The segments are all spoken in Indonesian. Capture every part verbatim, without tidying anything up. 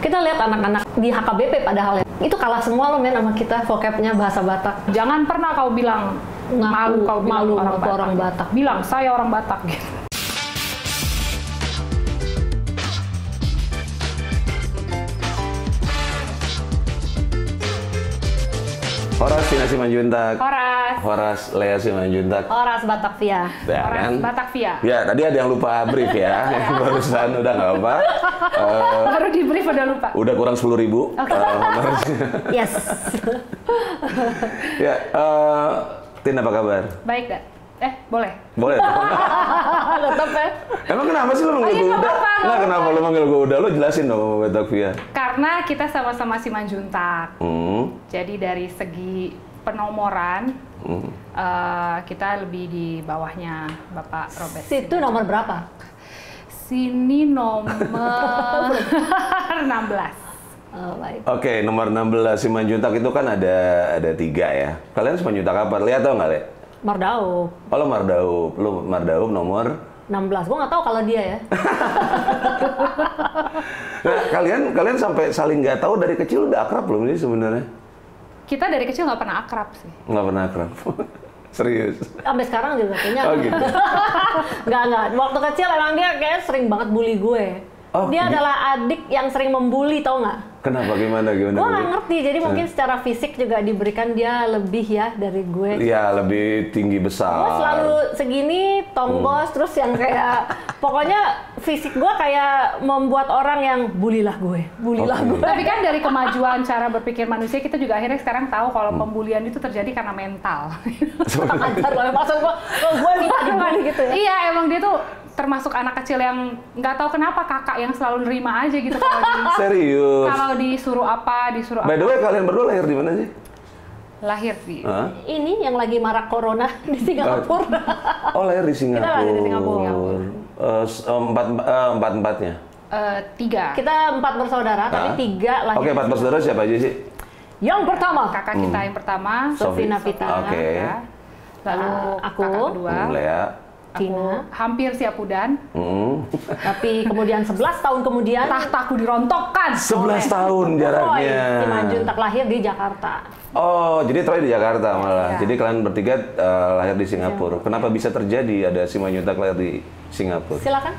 Kita lihat anak-anak di H K B P padahal ya, itu kalah semua loh men sama kita vocabnya bahasa Batak. Jangan pernah kau bilang Ngaku, malu kau bilang malu orang, Batak. orang Batak. Bilang saya orang Batak gitu. Horas Tina Simanjuntak. Horas. Horas Lea Simanjuntak. Horas Batavia. Ya, Horas kan? Batavia. Ya, tadi ada yang lupa brief ya. Yang barusan udah nggak apa. Uh, Baru di brief udah lupa. udah kurang sepuluh ribu. Oke. Uh, Yes. ya, uh, Tin apa kabar? Baik, Kak. Eh, boleh? Boleh. Tetap ya. Emang kenapa sih lo manggil Oh, iya, gue nggak udah? apa-apa, nggak Nggak, kenapa lo manggil gue udah? Lo jelasin dong sama Batavia. Karena kita sama-sama Simanjuntak. Hmm. Jadi dari segi penomoran, Hmm. uh, kita lebih di bawahnya Bapak Robert. Situ nomor berapa? Sini nomor enam belas. Oh, baik. Oke, nomor enam belas Simanjuntak itu kan ada ada tiga ya. Kalian Simanjuntak apa? Lihat tau nggak, Le? Mardaup. Oh, lo Mardaup. Lo Mardaup nomor? enam belas. Gua nggak tahu kalau dia ya. Nah, kalian kalian sampai saling nggak tahu dari kecil udah akrab belum sih sebenarnya? Kita dari kecil nggak pernah akrab sih. Nggak pernah akrab. Serius? Sampai sekarang juga kayaknya. Oh gitu. Nggak, nggak. Waktu kecil emang dia kayak sering banget bully gue. Oh, dia gitu. adalah adik yang sering membuli, tau nggak? Kenapa? Gimana? Gimana? Gue nggak gimana? ngerti, jadi mungkin secara fisik juga diberikan dia lebih ya dari gue. Iya, lebih tinggi besar. Gue selalu segini, tonggos, terus yang kayak pokoknya fisik gue kayak membuat orang yang bulilah gue, bulilah Oke. gue. Tapi kan dari kemajuan cara berpikir manusia, kita juga akhirnya sekarang tahu kalau pembulian itu terjadi karena mental. Ajar loh, maksud gue, oh, gue minta dibully gitu ya. Iya, emang dia tuh termasuk anak kecil yang nggak tahu kenapa kakak yang selalu nerima aja gitu kalau di, Serius? kalau disuruh apa, disuruh By apa. the way, kalian berdua lahir di mana sih? Lahir sih. Hah? Ini yang lagi marak corona di Singapura. Oh, lahir di Singapura. Kita lahir di Singapura. Eh, s- eh, empat eh, empat empatnya. Eh, tiga. Kita empat bersaudara, tapi Hah? tiga lahir. Oke, empat bersaudara siapa aja sih? Yang pertama, Kakak kita yang pertama, Sofina Sofi. Vita. Oke. ya. Lalu Ah, aku. kakak kedua, Hmm, Lea. aku Tina. hampir siapudan. Hmm. Tapi kemudian sebelas tahun kemudian, Tahtaku dirontokkan. sebelas oleh- tahun jaraknya. Simanjuntak lahir di Jakarta. Oh, jadi Troy di Jakarta malah. Iya. Jadi kalian bertiga eh, lahir di Singapura. Kenapa bisa terjadi ada Simanjuntak lahir di Singapura? Silakan.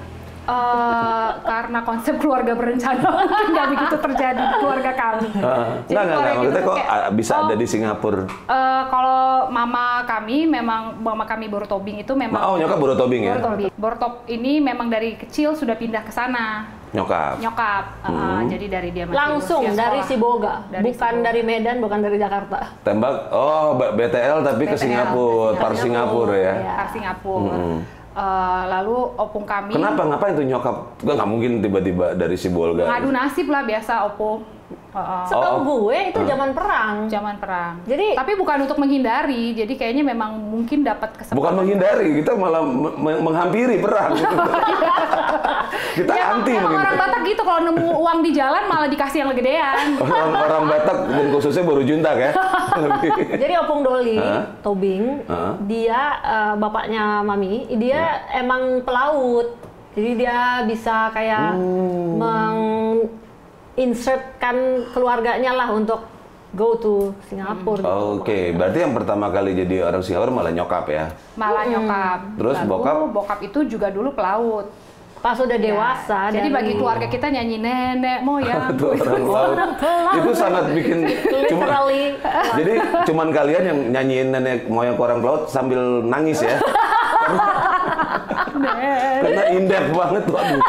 Eh, karena konsep keluarga berencana mungkin nggak begitu terjadi di keluarga kami. Uh, Jadi enggak, enggak, enggak. keluarga Maksudnya kita kok kayak, ah, bisa oh, ada di Singapura? eh, kalau mama kami memang mama kami Boru Tobing itu memang Oh, nyokap Boru Tobing ya? Boru Tobing. Boru Top ini memang dari kecil sudah pindah ke sana. Nyokap. Nyokap. Eh, Hmm. jadi dari dia masih Langsung usia dari sekolah. Siboga, Dari bukan Siboga. dari Medan, bukan dari Jakarta. Tembak, oh B- BTL tapi ke B T L, Singapura, ke par Singapura, Singapura ya? iya. Ke Singapura. Hmm. Eh, lalu opung kami Kenapa? Ngapain tuh nyokap? Gak, nggak mungkin tiba-tiba dari Sibolga. ngadu nasib lah biasa opung. Heeh. Setahu Oh, gue itu zaman perang. Zaman perang. Jadi- tapi bukan untuk menghindari, jadi kayaknya memang mungkin dapat kesempatan. Bukan menghindari, kita malah me- me- menghampiri perang. Kita Ya, anti emang mungkin. orang Batak gitu kalau nemu uang di jalan malah dikasih yang gedean. Orang, orang Batak dan khususnya Boru Juntak ya. Jadi Opung Doli, Hah? Tobing, Hah? dia eh, bapaknya Mami, dia emang pelaut. Jadi dia bisa kayak Hmm. menginsertkan keluarganya lah untuk go to Singapura. Oke, berarti yang pertama kali jadi orang Singapura malah nyokap ya? Malah nyokap. Terus Lalu, bokap? bokap itu juga dulu pelaut. Pas udah dewasa. Jadi dan- bagi keluarga kita nyanyi nenek moyang. Itu orang laut. Itu sangat bikin cuma, literally. jadi cuman kalian yang nyanyiin nenek moyang ke orang pelaut sambil nangis ya? Karena indah banget tuh, aduh.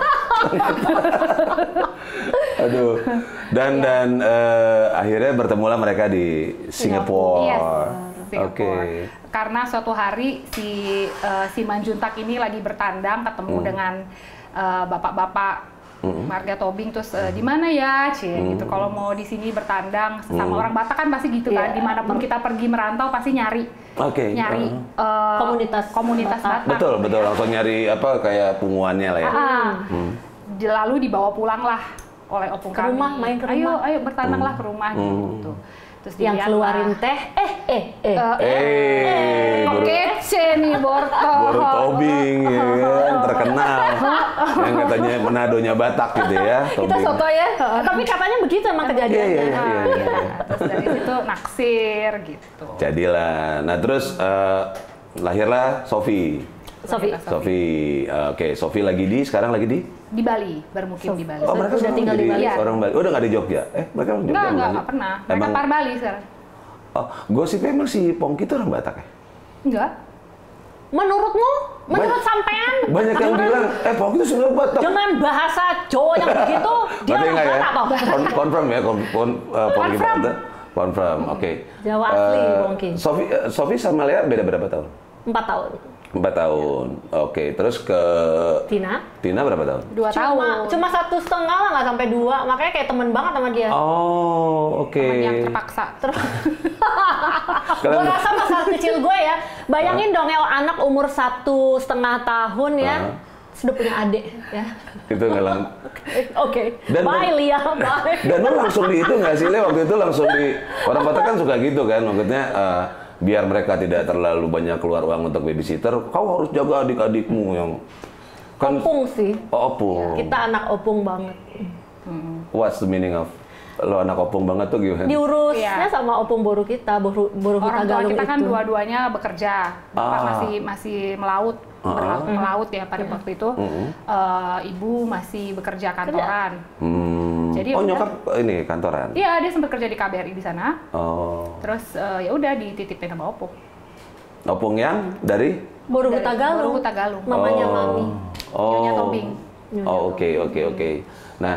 Aduh. Dan dan eh, akhirnya bertemulah mereka di Singapura. Yes, Singapura. Oke. Karena suatu hari si eh, si Manjuntak ini lagi bertandang ketemu Hmm. dengan eh, bapak-bapak Marga Tobing, terus eh, di mana ya, cie Hmm. gitu. Kalau mau di sini bertandang sama orang Batak kan pasti gitu kan. Iya. Dimanapun kita pergi merantau pasti nyari Oke. nyari uh. eh, Komunitas komunitas Batak. Batak. Betul, betul. Langsung nyari apa kayak punguannya lah ya. Ah, Hmm. di- lalu dibawa pulang lah oleh opung Ke kami. rumah, main ke Ayo, rumah. ayo bertandanglah ke rumah Hmm. gitu. Terus Yang dilihat keluarin lah. teh, eh, eh, eh. Eh, Eh, Kok Boru, kece nih Borto. Boru Tobing ya kan, terkenal. yang katanya Manadonya Batak gitu ya. Kita Tombing. soto ya, tapi katanya begitu emang kejadiannya. Iya, iya, iya, iya. Terus dari situ naksir gitu. Jadilah. Nah terus eh, lahirlah Sofi. Sofi. Sofi, eh, oke. Sofi lagi di, sekarang lagi di? Di Bali, bermukim di Bali. Oh mereka Udah sekarang tinggal di jadi Bali. orang Bali. Oh, udah nggak di Jogja? Eh mereka orang Jogja? Enggak, enggak, bukan enggak sih? pernah. Mereka Emang, par Bali sekarang. oh, gosipnya emang si Pongki itu orang Batak ya? Enggak. Menurutmu, menurut Banyak- sampean, Banyak yang dengan- bilang, eh Pongki itu sebenarnya Batak. dengan bahasa Jawa yang begitu, dia Berarti orang enggak ya? Batak toh? Kon confirm ya, kon kon uh, Pongki Confirm. Batak. Confirm, oke. Jawa asli, Eh, Pongki. Sofi, eh, Sofi sama Lea beda berapa tahun? Empat tahun. Empat tahun. Oke, terus ke Tina? Tina berapa tahun? Dua Cuma, tahun. cuma satu setengah lah, nggak sampai dua. Makanya kayak temen banget sama dia. Oh, oke. Teman yang terpaksa. Terus, Kalian- gue rasa masa kecil gue ya, bayangin dong ya anak umur satu setengah tahun ya, Ah. sudah punya adik ya. Itu nggak lang. Oke, Dan- bye Lia, bye. Dan lu langsung di itu nggak sih, Le? Waktu itu langsung di orang Batak kan suka gitu kan, maksudnya eh, biar mereka tidak terlalu banyak keluar uang untuk babysitter, kau harus jaga adik-adikmu yang kan. Opung sih, Oh, opung. kita anak opung banget. What's the meaning of lo anak opung banget tuh gimana? Diurusnya Iya. sama opung boru kita, boru, boru Orang tua Tagalung kita kan itu. dua-duanya bekerja. Bapak Ah. masih masih melaut, Ah. berlaku melaut ya pada waktu itu. Mm-mm. Eh, ibu masih bekerja kantoran. Hmm. Jadi oh udah- nyokap ini kantoran. Iya, dia sempat kerja di K B R I di sana. Oh. Terus eh, ya udah dititipin sama opung. Opung yang dari? Boru Dari Tagalung. Boru Tagalung. Mamanya oh. Mami. Oh. Nyonya Tombing. Nyonya Oh oke oke oke. Nah,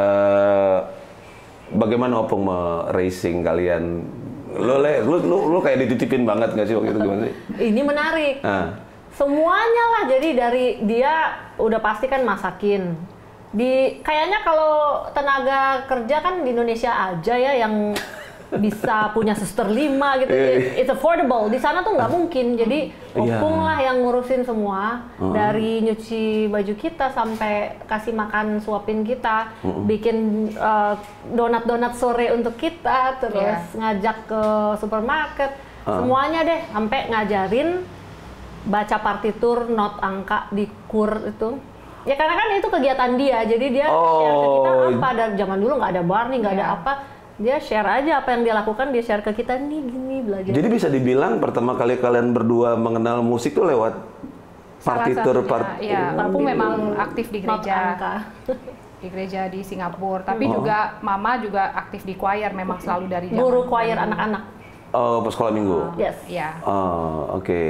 eh, bagaimana opung me-racing kalian? Lo le, lu, lu, lu kayak dititipin banget nggak sih waktu itu gimana sih? Ini menarik. Ah. Semuanya lah, jadi dari dia udah pasti kan masakin. Di kayaknya kalau tenaga kerja kan di Indonesia aja ya yang bisa punya suster lima gitu. Iya. It's affordable. Di sana tuh nggak mungkin. Jadi Iya. opung lah yang ngurusin semua. Uh-uh. Dari nyuci baju kita sampai kasih makan suapin kita, bikin uh, donat-donat sore untuk kita, terus Iya. ngajak ke supermarket, Uh. semuanya deh, sampai ngajarin baca partitur, not angka di kur itu. Ya karena kan itu kegiatan dia, jadi dia share ke kita Oh. apa. Dan zaman dulu nggak ada bar nih, nggak ada Iya. apa. Dia share aja apa yang dia lakukan, dia share ke kita nih gini belajar. Jadi bisa dibilang pertama kali kalian berdua mengenal musik tuh lewat Salah partitur satunya, part. Iya, opung memang aktif di not gereja. angka. Di gereja di Singapura, tapi Oh. juga mama juga aktif di choir, memang selalu dari zaman. Guru choir anak-anak. Oh, pas sekolah minggu. Yes. Iya. Oh, oke.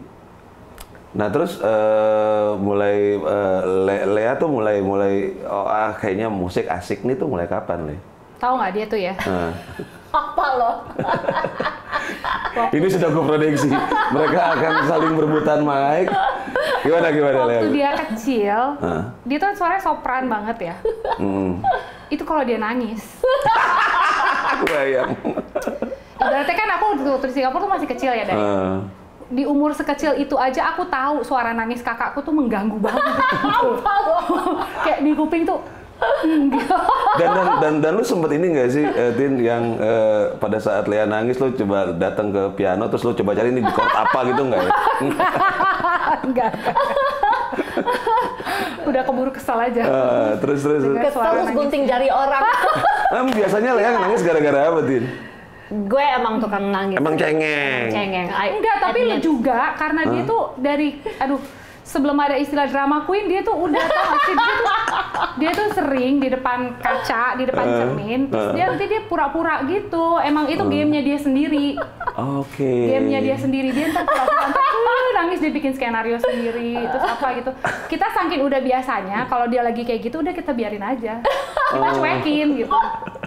Nah, terus eh, mulai eh, Le- Lea tuh mulai mulai oh ah kayaknya musik asik nih tuh mulai kapan, Le? Tahu nggak dia tuh ya? Nah, Apa loh? ini sudah gue prediksi. Mereka akan saling berebutan mic. Gimana gimana, Lea? Waktu dia kecil, Hah? dia tuh suaranya sopran banget ya. Hmm. Itu kalau dia nangis. Bayang. Ibaratnya kan aku waktu di Singapura tuh masih kecil ya, Dan. Eh, Di umur sekecil itu aja aku tahu suara nangis kakakku tuh mengganggu banget. Gitu. Kayak di kuping tuh. dan, dan dan dan lu sempet ini nggak sih, eh, Tin, yang eh, pada saat Lea nangis lu coba datang ke piano terus lu coba cari ini di chord apa gitu nggak ya? Enggak. Udah keburu kesel aja. Eh, terus terus. terus. Kesel Suara terus nangis. gunting jari orang. Em, biasanya Lea nangis gara-gara apa, Tin? Gue emang tukang nangis. Emang cengeng. Cengeng. I Enggak, tapi lu admit. juga karena dia Hah? tuh dari aduh sebelum ada istilah drama queen dia tuh udah tau gak sih dia tuh, dia tuh sering di depan kaca, di depan Eh, cermin, terus eh. dia nanti dia pura-pura gitu. Emang itu gamenya dia sendiri. Oke. Gamenya dia sendiri, dia ntar pura-pura ntar, "Uh," nangis, dia bikin skenario sendiri, terus apa gitu. Kita saking udah biasanya kalau dia lagi kayak gitu udah kita biarin aja, kita Oh. cuekin gitu.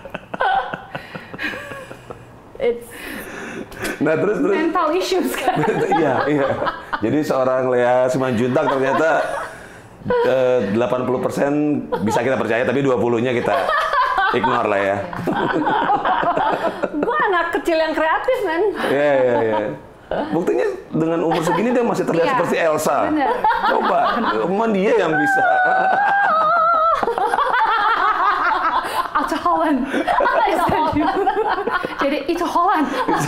It's Nah terus terus. Mental issues kan. Iya iya. Jadi seorang Lea Simanjuntak ternyata eh, delapan puluh persen bisa kita percaya, tapi dua puluh-nya kita ignore lah ya. gue anak kecil yang kreatif, men. Iya iya iya. Buktinya dengan umur segini dia masih terlihat Iya, seperti Elsa. bener. Coba, emang dia yang bisa. Alcoholan. Jadi itu Holland.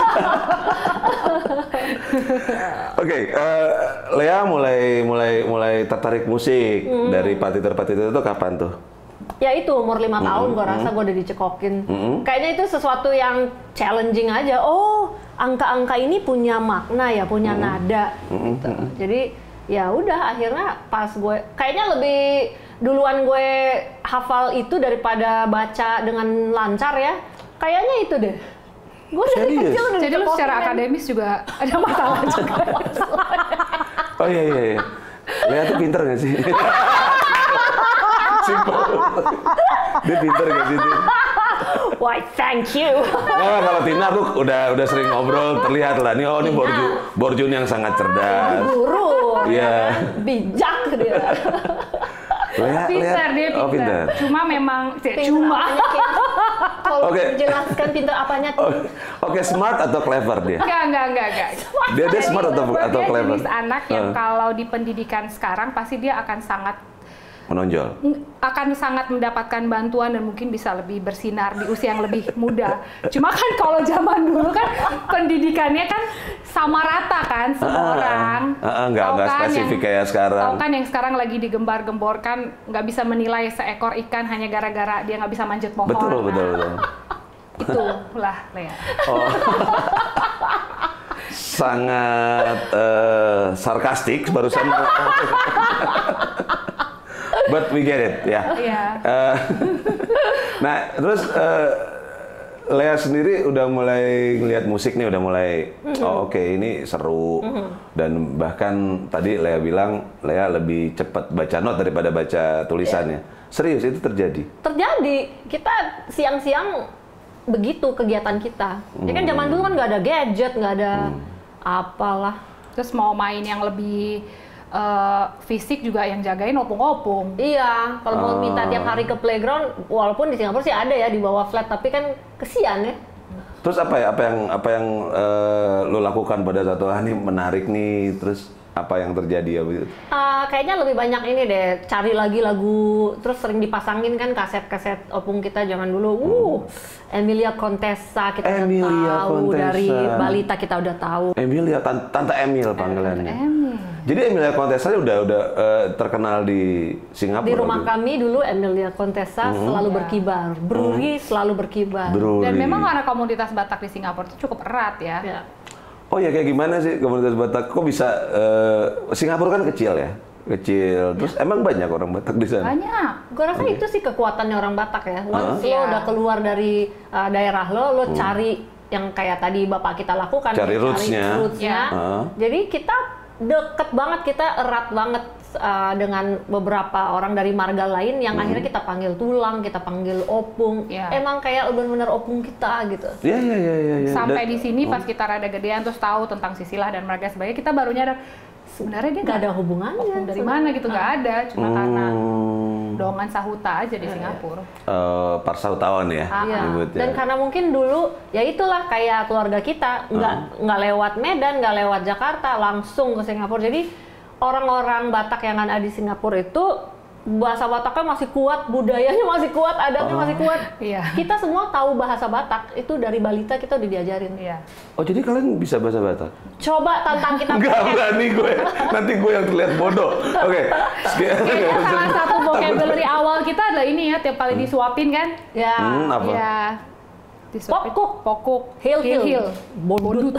Oke, okay, uh, Lea mulai mulai mulai tertarik musik hmm. dari partitur-partitur itu kapan tuh? Ya itu umur lima tahun, Mm-hmm. gue rasa gue udah dicekokin. Mm-hmm. Kayaknya itu sesuatu yang challenging aja. Oh, angka-angka ini punya makna ya, punya mm-hmm. nada. Mm-hmm. Gitu. Jadi ya udah akhirnya pas gue, kayaknya lebih duluan gue hafal itu daripada baca dengan lancar ya. Kayaknya itu deh. Gue dari Serius? kecil udah Jadi lu secara dicekokin. akademis juga ada masalah juga. Oh iya iya iya. Lea tuh pinter nggak sih? Simpel. Dia pinter nggak sih? Tin? Why, thank you. Nah, kalau Tina aku udah udah sering ngobrol, terlihat lah nih, oh ini Borju, Borjun yang sangat cerdas. Guru, Iya. ya kan? Bijak dia. Lea, Pinter Lea. dia Oh, pinter. pinter. Cuma memang Pinter cuma. apanya, Kim? Kalau Oke. jelaskan pinter apanya. Oh, Oke, okay, smart atau clever dia? Enggak, enggak, enggak, enggak. Dia dia smart atau atau Dia clever? jenis anak yang Uh, kalau di pendidikan sekarang pasti dia akan sangat menonjol. akan sangat mendapatkan bantuan dan mungkin bisa lebih bersinar di usia yang lebih muda. Cuma kan kalau zaman dulu kan pendidikannya kan sama rata kan semua Ah, orang. ah, ah, nggak Tahu nggak kan spesifik yang- kayak sekarang. Tahu kan yang sekarang lagi digembar-gemborkan nggak bisa menilai seekor ikan hanya gara-gara dia nggak bisa manjat pohon. Betul Nah, betul betul. Itulah Lea. Oh. Sangat eh, sarkastik barusan. But we get it, ya. Iya. Eh, nah, terus eh, Lea sendiri udah mulai ngeliat musik nih, udah mulai, Mm-hmm. oh oke ini seru. Dan bahkan tadi Lea bilang, Lea lebih cepat baca not daripada baca tulisannya. Yeah. Serius, itu terjadi? Terjadi, kita siang-siang begitu kegiatan kita. Ya kan zaman dulu kan nggak ada gadget, nggak ada Hmm. apalah. Terus mau main yang lebih eh, fisik juga yang jagain opung-opung. Iya, kalau mau Ah. minta tiap hari ke playground, walaupun di Singapura sih ada ya di bawah flat, tapi kan kesian ya. Terus apa ya, apa yang apa yang eh, lo lakukan pada satu ah ini menarik nih, terus apa yang terjadi ya begitu? Uh, kayaknya lebih banyak ini deh, cari lagi lagu, terus sering dipasangin kan kaset-kaset opung kita zaman dulu. Uh, Emilia Contessa kita Emilia udah tahu, Contessa. dari balita kita udah tahu. Emilia, Tan- Tante Emil panggilannya. Emil. Jadi Emilia Contessa udah udah eh, terkenal di Singapura. Di rumah gitu? kami dulu Emilia Contessa selalu Iya. berkibar, Bruri selalu berkibar. Bruri. Dan memang karena komunitas Batak di Singapura itu cukup erat ya. Ya. Oh ya, kayak gimana sih komunitas Batak? Kok bisa eh, Singapura kan kecil ya? Kecil. Terus emang banyak orang Batak di sana? Banyak. Gue rasa itu sih kekuatannya orang Batak ya. Once Iya. lo udah keluar dari uh, daerah lo, lo cari yang kayak tadi bapak kita lakukan, Cari ya, roots-nya. roots-nya. Heeh. Jadi kita deket banget, kita erat banget uh, dengan beberapa orang dari marga lain yang akhirnya kita panggil tulang, kita panggil opung. Iya. Emang kayak benar-benar opung kita gitu. Iya iya iya iya. Ya. Sampai Dan- di sini pas kita rada gedean terus tahu tentang sisilah dan marga sebagainya, kita baru nyadar sebenarnya dia Nggak ada hubungannya. opung dari mana gitu, nggak ada. Cuma karena Hmm, dongan sahuta aja di Singapura. eh, Parsautawan ya Iya. nyebutnya. Dan karena mungkin dulu ya itulah kayak keluarga kita nggak nggak lewat Medan, nggak lewat Jakarta, langsung ke Singapura. Jadi orang-orang Batak yang ada di Singapura itu bahasa Bataknya masih kuat, budayanya masih kuat, adatnya masih kuat. Iya. Kita semua tahu bahasa Batak itu dari balita kita udah diajarin. Iya. Oh jadi kalian bisa bahasa Batak? Coba tantang kita. Enggak berani gue, nanti gue yang terlihat bodoh. Oke. Kayaknya salah satu vocabulary awal kita adalah ini ya, tiap kali disuapin kan? Ya. Hmm, apa? Iya. Disuapin. Pokok. Pokok. Hil hil. Hil. Bodut.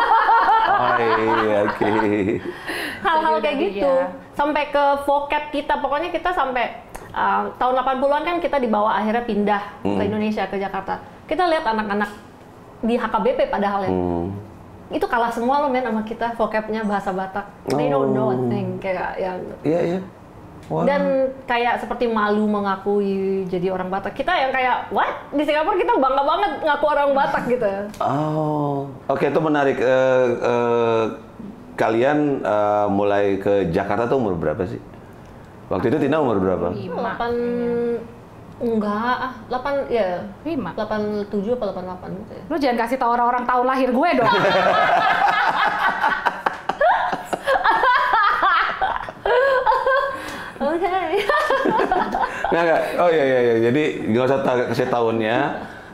Oh iya, oke. Hal-hal Jadi kayak udah, gitu. iya. Sampai ke vocab kita, pokoknya kita sampai uh, tahun delapan puluhan kan kita dibawa akhirnya pindah ke Indonesia, ke Jakarta. Kita lihat anak-anak di H K B P padahal ya. Hmm. Itu kalah semua loh men sama kita vocabnya bahasa Batak. They don't know a thing kayak yang Iya iya. Wah. dan kayak seperti malu mengakui jadi orang Batak. Kita yang kayak what? Di Singapura kita bangga banget ngaku orang Batak gitu. Oh, oke itu menarik. Eh, eh, kalian eh, mulai ke Jakarta tuh umur berapa sih? Waktu itu Tina umur berapa? Lima. delapan enggak ah, delapan ya. Lima. delapan puluh tujuh atau delapan puluh delapan gitu ya. Lu jangan kasih tau orang-orang tahun lahir gue dong. Oke. Nggak, nggak. Oh iya iya iya. Jadi nggak usah ta- kasih tahunnya.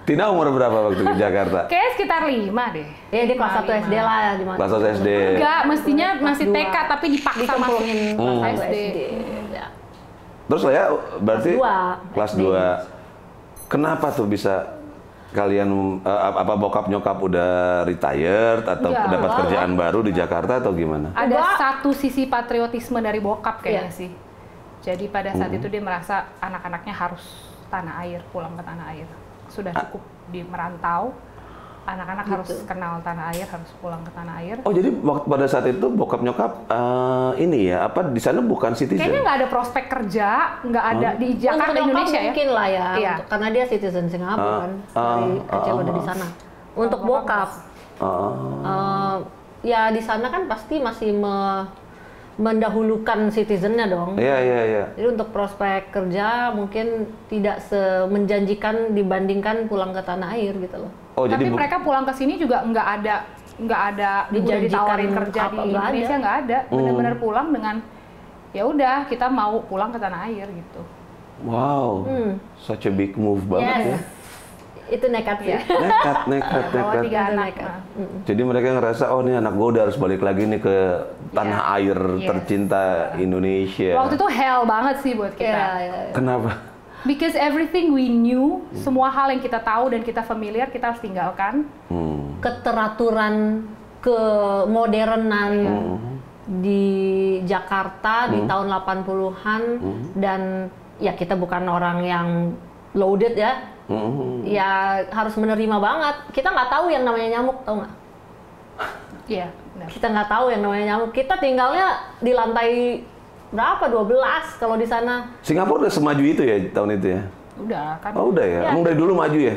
Tina umur berapa waktu ke Jakarta? Kayak sekitar lima deh. Ya dia kelas satu S D lah ya, di mana? Kelas satu S D. Enggak, mestinya Kelas masih dua. T K tapi dipaksa masuk Dikemplungin Hmm. kelas satu S D. S D. Ya. Terus lah ya, berarti Kelas dua, kelas S D. dua. Kenapa tuh bisa kalian eh, apa bokap nyokap udah retired atau Enggak. dapat Enggak. kerjaan baru di Jakarta atau gimana? Ada Enggak. satu sisi patriotisme dari bokap kayaknya Iya. sih. Jadi pada saat Hmm. itu dia merasa anak-anaknya harus tanah air, pulang ke tanah air. Sudah cukup di merantau, anak-anak Gitu. harus kenal tanah air, harus pulang ke tanah air. Oh jadi waktu pada saat itu bokap nyokap eh, ini ya apa di sana bukan citizen? Kayaknya nggak ada prospek kerja, nggak ada di Jakarta Untuk nyokap Indonesia ya. mungkin lah ya, Iya. untuk- karena dia citizen Singapura Ah, kan, ah, dari kecil ah, udah di ah. sana. Untuk Bokap bokap, Oh. eh, ya di sana kan pasti masih me- mendahulukan citizennya dong. Iya iya iya. Jadi untuk prospek kerja mungkin tidak semenjanjikan dibandingkan pulang ke tanah air gitu loh. Oh Tapi jadi bu- mereka pulang ke sini juga nggak ada nggak ada udah Dijanjikan ditawarin kerja apa, di nggak ada. Indonesia nggak ada. Hmm. Benar-benar pulang dengan ya udah kita mau pulang ke tanah air gitu. wow, Hmm. such a big move banget Yes. ya. Itu nekat sih. Iya. Nekat nekat Bawa nekat. tiga Itu anak. nekat. Nah. Mm-mm. Jadi mereka ngerasa oh ini anak gue udah harus balik lagi nih ke tanah Iya. air Yes. tercinta Indonesia. Waktu itu hell banget sih buat kita. Iya, iya, iya. Kenapa? Because everything we knew, semua hal yang kita tahu dan kita familiar, kita harus tinggalkan. Hmm. Keteraturan, kemodernan di Jakarta di tahun delapan puluhan dan ya kita bukan orang yang loaded ya. Hmm. Ya harus menerima banget. Kita nggak tahu yang namanya nyamuk, tahu nggak? Iya, benar. Kita nggak tahu yang namanya nyamuk. Kita tinggalnya di lantai berapa? dua belas kalau di sana. Singapura udah semaju itu ya tahun itu ya? Udah kan. Oh udah ya? Ya. Emang dari dulu maju ya?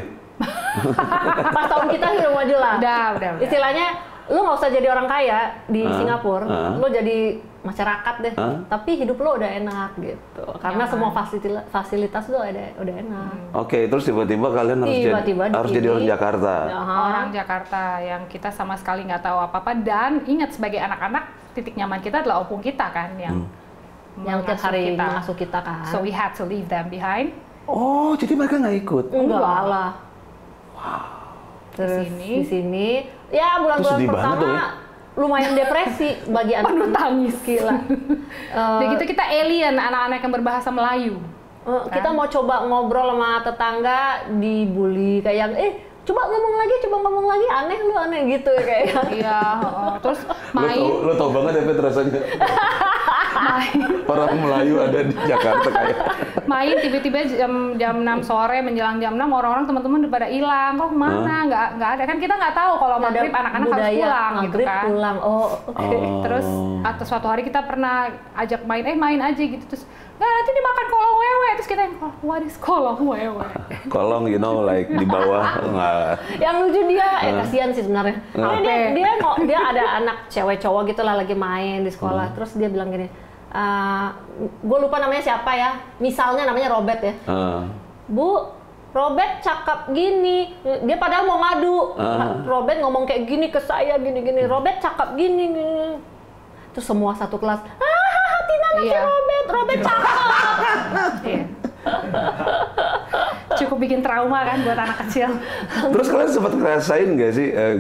Pas tahun kita udah maju lah. Udah, udah, udah. Istilahnya lu nggak usah jadi orang kaya di Ah, Singapura, ah. lu jadi masyarakat deh. Ah. Tapi hidup lu udah enak gitu. Karena Nyaman. semua fasilitas fasilitas lu udah udah enak. Oke, terus tiba-tiba kalian harus Tiba-tiba jadi di harus jadi sini. orang Jakarta. Aha. Orang Jakarta yang kita sama sekali nggak tahu apa-apa dan ingat sebagai anak-anak titik nyaman kita adalah opung kita kan yang Yang tiap mengasuh hari kita. mengasuh kita kan. So we had to leave them behind. Oh, jadi mereka nggak ikut? Enggak lah. Terus sini. di sini ya Itu bulan-bulan sedih banget pertama dong ya. lumayan depresi bagi anak Penuh tangis. gila. Eh, Udah gitu kita alien, anak-anak yang berbahasa Melayu. Eh, kita mau coba ngobrol sama tetangga dibully kayak eh coba ngomong lagi coba ngomong lagi aneh lu aneh gitu kayak Iya, oh, terus Lo tau, main. lo tau banget ya Pet rasanya. Orang Melayu ada di Jakarta kayak. main tiba-tiba jam jam enam sore menjelang jam enam orang-orang teman-teman udah pada hilang. Kok kemana? Nggak nggak ada kan kita nggak tahu kalau maghrib anak-anak harus budaya pulang gitu maghrib kan. pulang oh oke. Oh. Terus atau suatu hari kita pernah ajak main, eh main aja gitu terus nggak nanti dimakan kolong wewe terus kita yang what is kolong wewe? Kolong, you know, like di bawah nggak. Yang lucu dia eh kasihan sih sebenarnya Ah. dia dia dia, mau- dia ada anak cewek cowok gitu lah lagi main di sekolah terus dia bilang gini gue lupa namanya siapa ya misalnya namanya Robert ya Ah. Bu, Robert cakep gini. Dia padahal mau ngadu. Ah. Robert ngomong kayak gini ke saya, gini-gini. Robert cakep gini, gini. Terus semua satu kelas, ah, Tina ngasih Iya. Robert, Robert cakep. Iya. Cukup bikin trauma kan buat anak kecil. Terus kalian sempat ngerasain nggak sih? eh,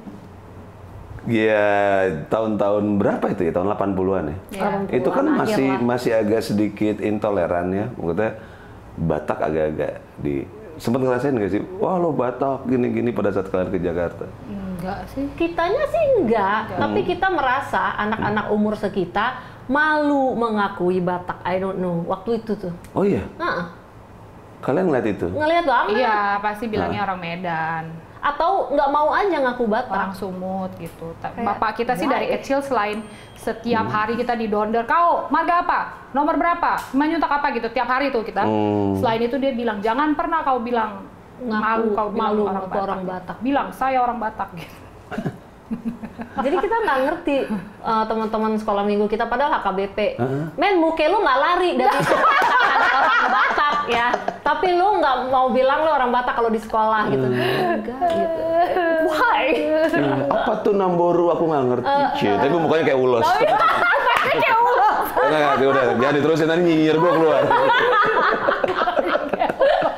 ya tahun-tahun berapa itu ya? Tahun delapan puluhan ya? Iya. Itu kan delapan puluhan masih akhir lah. masih agak sedikit intoleran ya. Maksudnya Batak agak-agak di sempat ngerasain nggak sih? Wah lo Batak gini-gini pada saat kalian ke Jakarta. Enggak sih. Kitanya sih enggak, tapi kita merasa anak-anak umur sekitar malu mengakui Batak. I don't know. Waktu itu tuh. Oh iya, Nah, kalian ngeliat itu? ngelihat banget. Iya, pasti bilangnya orang Medan, Atau nggak mau aja ngaku Batak. orang Sumut gitu. Ta- Kayak, Bapak kita sih dari why? kecil selain setiap hari kita didonder, kau marga apa? Nomor berapa? Manyuntak apa gitu? Tiap hari tuh kita. Hmm. Selain itu dia bilang, jangan pernah kau bilang Ngaku malu kau bilang malu orang ngaku Batak. orang Batak. Bilang saya orang Batak gitu. Jadi kita nggak ngerti uh, teman-teman sekolah minggu kita padahal H K B P. Heeh. Men, muke lu nggak lari dari anak orang Batak ya. Tapi lu nggak mau bilang lu orang Batak kalau di sekolah gitu. Enggak gitu. Why? Hmm, apa tuh Namboru? Aku nggak ngerti. Cie, tapi mukanya kayak ulos. Kayak ulos. Enggak, enggak, udah, jangan diterusin nanti nyinyir gua keluar.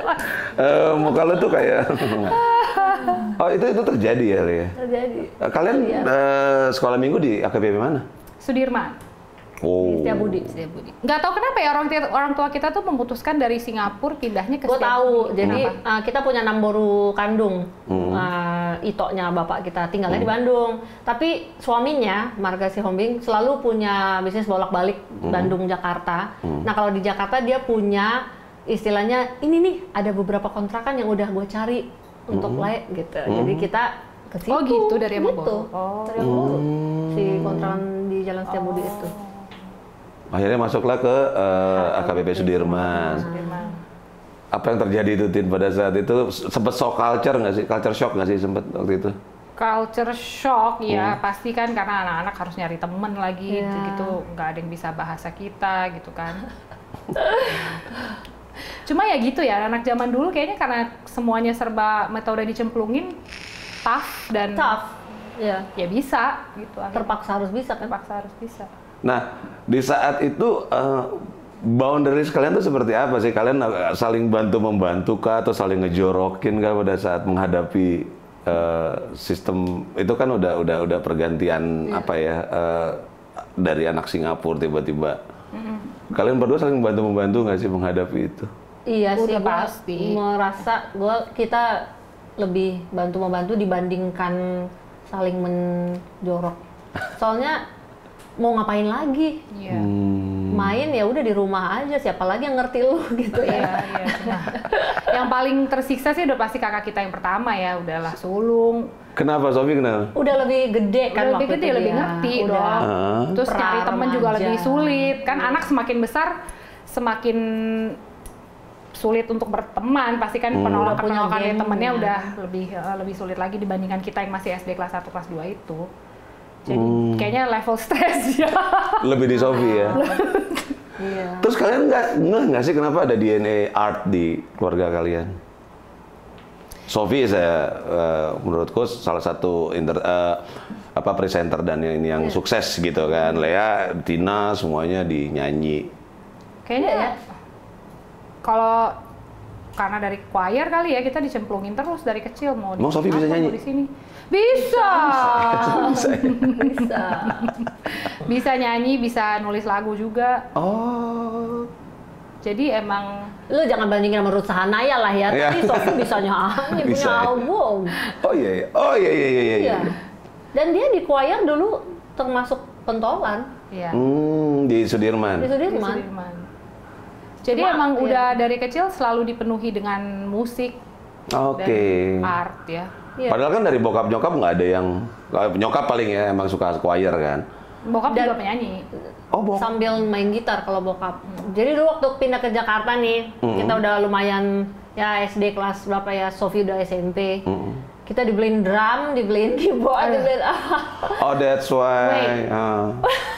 uh, muka lu tuh kayak oh itu itu terjadi ya Lia? Terjadi. Uh, kalian Iya. uh, sekolah minggu di A K B P mana? Sudirman. Oh. Di Setiabudi. Setiabudi. Nggak tahu kenapa ya orang tia- orang tua kita tuh memutuskan dari Singapura pindahnya ke Gue tahu, Setiabudi. jadi Kenapa? uh, kita punya Namboru kandung, Hmm. uh, itonya bapak kita tinggalnya di Bandung. Tapi suaminya, Marga Sihombing, selalu punya bisnis bolak-balik Bandung Jakarta. Nah kalau di Jakarta dia punya istilahnya ini nih ada beberapa kontrakan yang udah gue cari untuk le gitu. Jadi kita ke situ. Oh gitu, dari gitu. Amangboru. Oh. Dari Amangboru. Si kontrakan di Jalan Setiabudi itu. Akhirnya masuklah ke uh, A K B P Sudirman. Sudirman. Apa yang terjadi itu Tin pada saat itu? Sempet shock culture nggak sih? Culture shock nggak sih sempet waktu itu? Culture shock ya pasti kan karena anak-anak harus nyari temen lagi Iya. gitu, nggak ada yang bisa bahasa kita gitu kan. Cuma ya gitu ya, anak zaman dulu kayaknya karena semuanya serba metode dicemplungin, tough dan Tough. Ya. ya bisa gitu. akhirnya. Terpaksa harus bisa kan? Terpaksa harus bisa. Nah, di saat itu uh, boundaries kalian tuh seperti apa sih? Kalian uh, saling bantu-membantu kah atau saling ngejorokin kah pada saat menghadapi uh, sistem itu kan udah udah udah pergantian apa ya uh, dari anak Singapura tiba-tiba. Mm-hmm. Kalian berdua saling bantu-membantu nggak sih menghadapi itu? Iya sih, Udah gua pasti. merasa gua kita lebih bantu-membantu dibandingkan saling menjorok. Soalnya mau ngapain lagi? Iya. Hmm. Main ya udah di rumah aja, siapa lagi yang ngerti lu gitu Iya, ya. iya. Nah, yang paling tersiksa sih udah pasti kakak kita yang pertama ya, udahlah sulung. Kenapa Sofi kenapa? Udah lebih gede kan Udah lebih waktu gede, itu lebih dia. ngerti Udah. dong. Ah. Terus nyari pra temen juga remaja. lebih sulit. Kan anak semakin besar, semakin sulit untuk berteman. Pasti kan Udah punya penolakan-penolakan dari gengnya. temennya udah lebih eh, lebih sulit lagi dibandingkan kita yang masih S D kelas satu, kelas dua itu. Jadi kayaknya level stres ya. Lebih di Sofi ya. Iya. Terus kalian nggak ngeh nggak sih kenapa ada D N A art di keluarga kalian? Sofi saya uh, menurutku salah satu inter, uh, apa presenter dan yang ini yang sukses gitu kan. Lea, Tina semuanya di nyanyi. Kayaknya Iya ya. Kalau karena dari choir kali ya kita dicemplungin terus dari kecil mau di Emang Sofi bisa apa, nyanyi? mau di sini. Bisa. Bisa ya? Bisa. Bisa nyanyi, bisa nulis lagu juga. Oh. Jadi emang Lu jangan bandingin sama Ruth Sahanaya lah ya. Iya. Tapi Sofi bisa nyanyi, punya Bisa ya? album. Oh iya, iya. Oh iya iya iya iya. Iya. Dan dia di choir dulu termasuk pentolan ya Hmm, di Sudirman. di di Sudirman. Sudirman. Jadi Cuma, emang iya. udah dari kecil selalu dipenuhi dengan musik Oke. dan art ya. Iya. Padahal kan dari bokap nyokap nggak ada yang nyokap paling ya emang suka choir kan. Bokap Dan- juga penyanyi. Oh bokap. Sambil main gitar kalau bokap. Jadi dulu waktu pindah ke Jakarta nih, Mm-mm. kita udah lumayan ya S D kelas berapa ya, Sofi udah S M P. Mm-mm. Kita dibeliin drum, dibeliin keyboard, dibeliin apa. Oh that's why. Wait. Ah.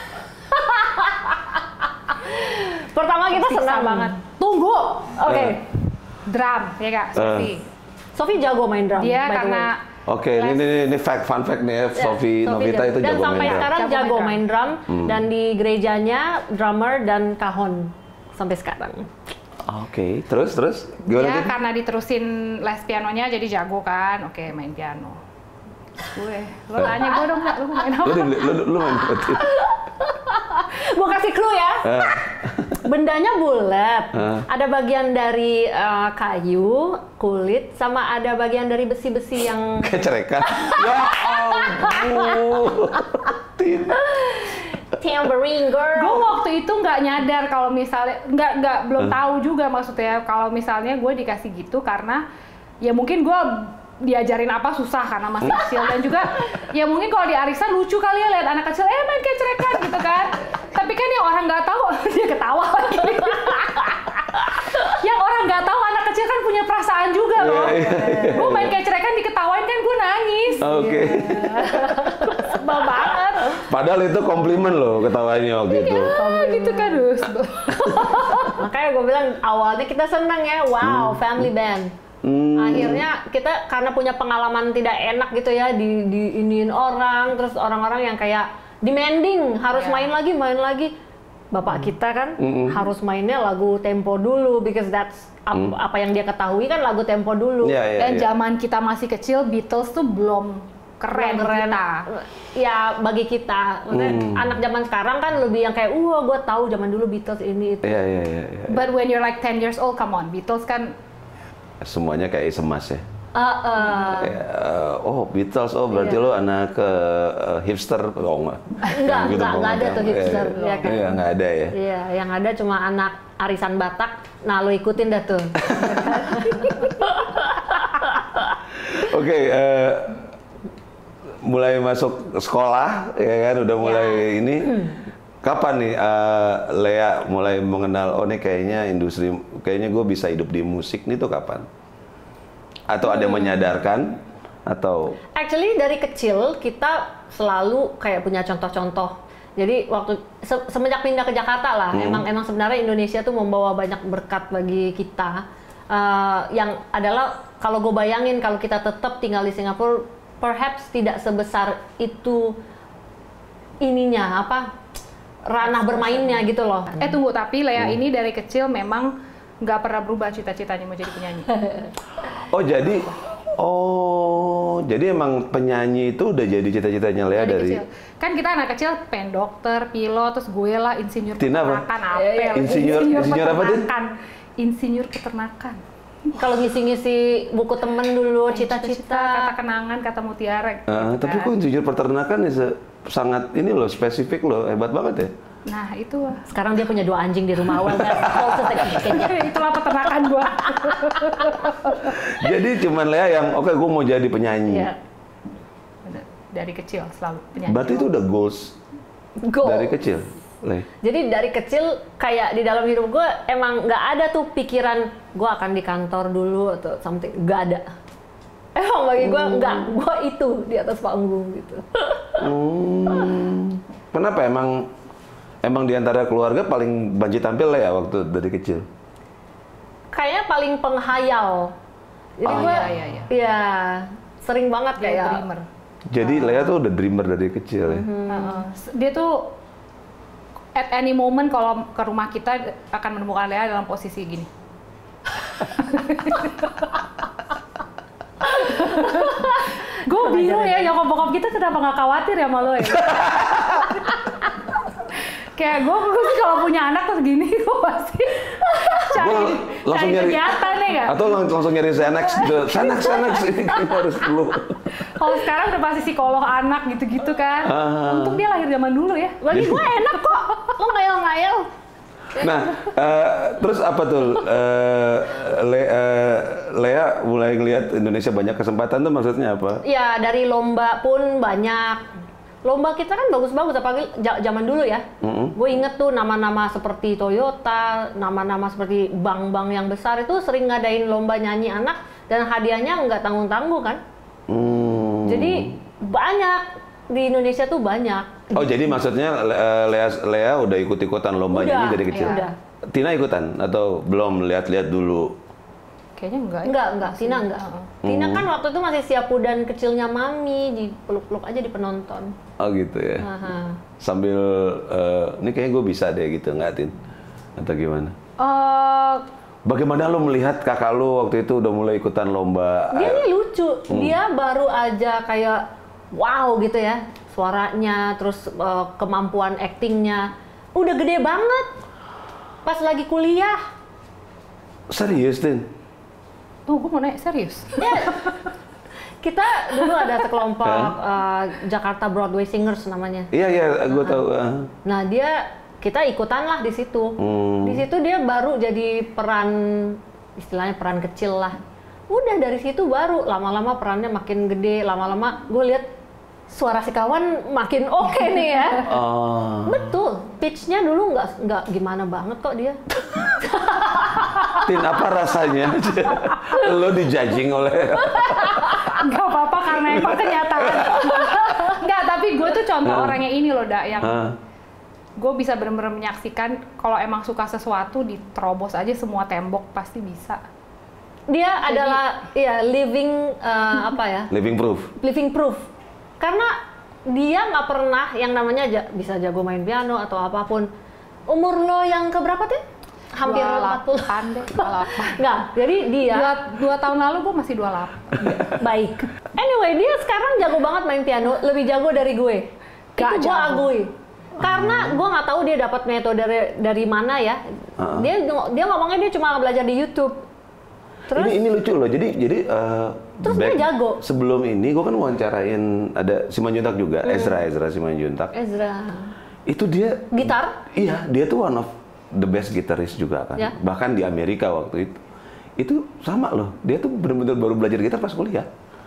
Pertama kita Siksa senang banget. Tunggu. Oke. Eh. Drum ya Kak, Sofi. Sofi jago main drum. Dia by the karena way. Oke, ini, ini ini fact fun fact nih ya, Ya, Sofi Novita jago. itu dan jago sampai main drum. sekarang Jago jago main main drum, Hmm. dan di gerejanya drummer dan kahon sampai sekarang. Oke, terus terus gimana Dia Tin? karena diterusin les pianonya jadi jago kan. Oke, main piano. Gue, lo tanya gue dong nggak, lo main apa? Lu, lu, lu, lu main apa, Tin? Gua kasih clue ya. Ah, Bendanya bulat. Ah. Ada bagian dari eh, kayu, kulit, sama ada bagian dari besi-besi yang kecerekan. Ya ampun. Tin. tambourine girl. Gue waktu itu nggak nyadar kalau misalnya nggak nggak belum Hmm. tahu juga maksudnya kalau misalnya gue dikasih gitu karena ya mungkin gue diajarin apa susah karena masih kecil dan juga ya mungkin kalau di arisan lucu kali ya lihat anak kecil eh main kecerekan gitu kan, tapi kan yang orang nggak tahu dia ketawa lagi. Yang orang nggak tahu anak kecil kan punya perasaan juga loh. Iya, iya, iya. Gue main kecerekan diketawain kan gue nangis. Oke. Sebel banget. Padahal itu komplimen loh ketawanya waktu itu. Ah, gitu kan dus. Makanya gue bilang awalnya kita senang ya, wow, family band. Hmm. Akhirnya kita karena punya pengalaman tidak enak gitu ya, di di iniin orang, terus orang-orang yang kayak demanding harus Iya. main lagi, main lagi. bapak kita kan Mm-mm. harus mainnya lagu tempo dulu because that's ap- Mm. apa yang dia ketahui kan lagu tempo dulu. Iya, iya, Dan iya. zaman kita masih kecil, Beatles tuh belum keren, Keren. kita. Ya bagi kita, maksudnya Hmm. anak zaman sekarang kan lebih yang kayak, wah gue tahu zaman dulu Beatles ini itu. Iya, iya, iya, iya. But when you're like ten years old, come on, Beatles kan Semuanya kayak semas ya. Uh, uh, Kayak, eh, oh Beatles, oh berarti Iya. lo anak eh, hipster, oh enggak? Enggak, Gitu, enggak, enggak ada enggak. tuh hipster, Iya, ya kan? Iya, enggak ada ya. Iya, yang ada cuma anak arisan Batak. Nah, lo ikutin dah tuh. Oke, eh, mulai masuk sekolah, ya kan, udah mulai ini. Kapan nih eh, Lea mulai mengenal, oh nih kayaknya industri, kayaknya gue bisa hidup di musik nih tuh kapan? Atau ada yang menyadarkan? Atau Actually dari kecil kita selalu kayak punya contoh-contoh. Jadi waktu se- semenjak pindah ke Jakarta lah, Hmm. emang emang sebenarnya Indonesia tuh membawa banyak berkat bagi kita. Eh, yang adalah kalau gue bayangin kalau kita tetap tinggal di Singapura, perhaps tidak sebesar itu ininya apa ranah bermainnya gitu loh. Eh tunggu, tapi Lea Hmm. ini dari kecil memang nggak pernah berubah cita-citanya mau jadi penyanyi. oh jadi, oh jadi emang penyanyi itu udah jadi cita-citanya Lea Dari dari kecil. Kan kita anak kecil pengen dokter, pilot, terus gue lah insinyur Tina apa? peternakan, Iya, apel. iya. Insinyur- insinyur apa, Tin? peternakan. Insinyur peternakan. Kalau ngisi-ngisi buku temen dulu, Cita-cita, cita-cita. kata kenangan, kata mutiara. gitu Ah, tapi kan. kok insinyur peternakan ya se- sangat ini loh, spesifik loh, hebat banget ya. Nah itu lah. Sekarang dia punya dua anjing di rumah awal. Itulah peternakan gua. Jadi cuman Lea yang, oke gue mau jadi penyanyi. Iya. Bener. Dari kecil selalu penyanyi. Berarti itu udah goals Go. dari kecil, Le. Jadi dari kecil kayak di dalam hidup gue emang nggak ada tuh pikiran gue akan di kantor dulu atau something, nggak ada. Emang bagi gue nggak, gue itu di atas panggung gitu. Hmm, kenapa emang emang di antara keluarga paling banci tampil Lea waktu dari kecil? Kayaknya paling penghayal. Jadi Oh, gue, iya, iya, iya. ya sering banget Dia kayak. dreamer. Jadi Lea tuh udah dreamer dari kecil ya. Heeh. Dia tuh at any moment kalau ke rumah kita akan menemukan Lea dalam posisi gini. Gue bingung ya, nyokap bokap kita kenapa nggak khawatir ya sama lo ya? Kayak gue, gue sih kalau punya anak terus gini, gue pasti cari, Gua langsung cari nyari- kegiatan ya nggak? Atau lang- langsung nyari Xanax, gitu. Xanax, Xanax, ini harus dulu. Kalau sekarang udah pasti psikolog anak gitu-gitu kan. Ah. Untung dia lahir zaman dulu ya. Bagi gue enak kok, lo ngayal-ngayal. Nah, eh, terus apa tuh eh, Le, eh, Lea mulai ngelihat Indonesia banyak kesempatan tuh maksudnya apa? Ya dari lomba pun banyak. Lomba kita kan bagus-bagus, apalagi ja- zaman dulu ya. Mm-mm. Gue inget tuh nama-nama seperti Toyota, nama-nama seperti bank-bank yang besar itu sering ngadain lomba nyanyi anak dan hadiahnya nggak tanggung-tanggung kan. Hmm. Jadi banyak di Indonesia tuh banyak. Oh jadi maksudnya eh, Lea, Lea udah ikut-ikutan lomba Udah, nyanyi dari kecil? iya, udah. Tina ikutan atau belum lihat-lihat dulu? Kayaknya enggak ya. Enggak, enggak, Tina enggak. Tina kan waktu itu masih siapudan kecilnya mami, dipeluk-peluk aja di penonton. Oh gitu ya. Aha. Sambil eh, ini kayaknya gue bisa deh gitu nggak Tin? Atau gimana? Eh, Bagaimana lo melihat kakak lo waktu itu udah mulai ikutan lomba? Dia nih lucu, Hmm. dia baru aja kayak wow gitu ya, suaranya, terus eh, kemampuan aktingnya, udah gede banget. Pas lagi kuliah, Serius Tin? tuh gue mau nanya serius. ya, kita dulu ada sekelompok eh, Jakarta Broadway Singers namanya. Iya iya, gue tahu. ah. Nah dia kita ikutan lah di situ. Hmm. Di situ dia baru jadi peran istilahnya peran kecil lah. Udah dari situ baru lama-lama perannya makin gede, lama-lama gue lihat suara si kawan makin oke nih ya. Oh. Betul, pitch-nya dulu nggak nggak gimana banget kok dia. Tin, apa rasanya lo dijudging oleh Enggak apa-apa karena emang kenyataan. Enggak, tapi gue tuh contoh Hah? orangnya ini loh, Da, yang Hah? gue bisa bener-bener menyaksikan kalau emang suka sesuatu diterobos aja semua tembok pasti bisa. Dia adalah ya living eh, apa ya? living proof? Living proof. Karena dia nggak pernah yang namanya ja- bisa jago main piano atau apapun. Umur lo yang keberapa tuh? Hampir empat puluh. deh, dua puluh delapan. Enggak, jadi dia Dua, dua tahun lalu gue masih dua puluh delapan. baik. Anyway, dia sekarang jago banget main piano, lebih jago dari gue. Gak Itu gue jago. agui. Karena gue nggak tahu dia dapat metode dari, dari mana ya. Uh-uh. Dia dia ngomongnya dia cuma belajar di YouTube. Terus Ini ini lucu loh. Jadi jadi uh, Terus dia jago. Sebelum ini gue kan wawancarain ada Simanjuntak juga, Hmm. Ezra Ezra Simanjuntak. Ezra Itu dia gitar? Iya, dia tuh one of the best guitarist juga kan. Ya. Bahkan di Amerika waktu itu. Itu sama loh. Dia tuh benar-benar baru belajar gitar pas kuliah.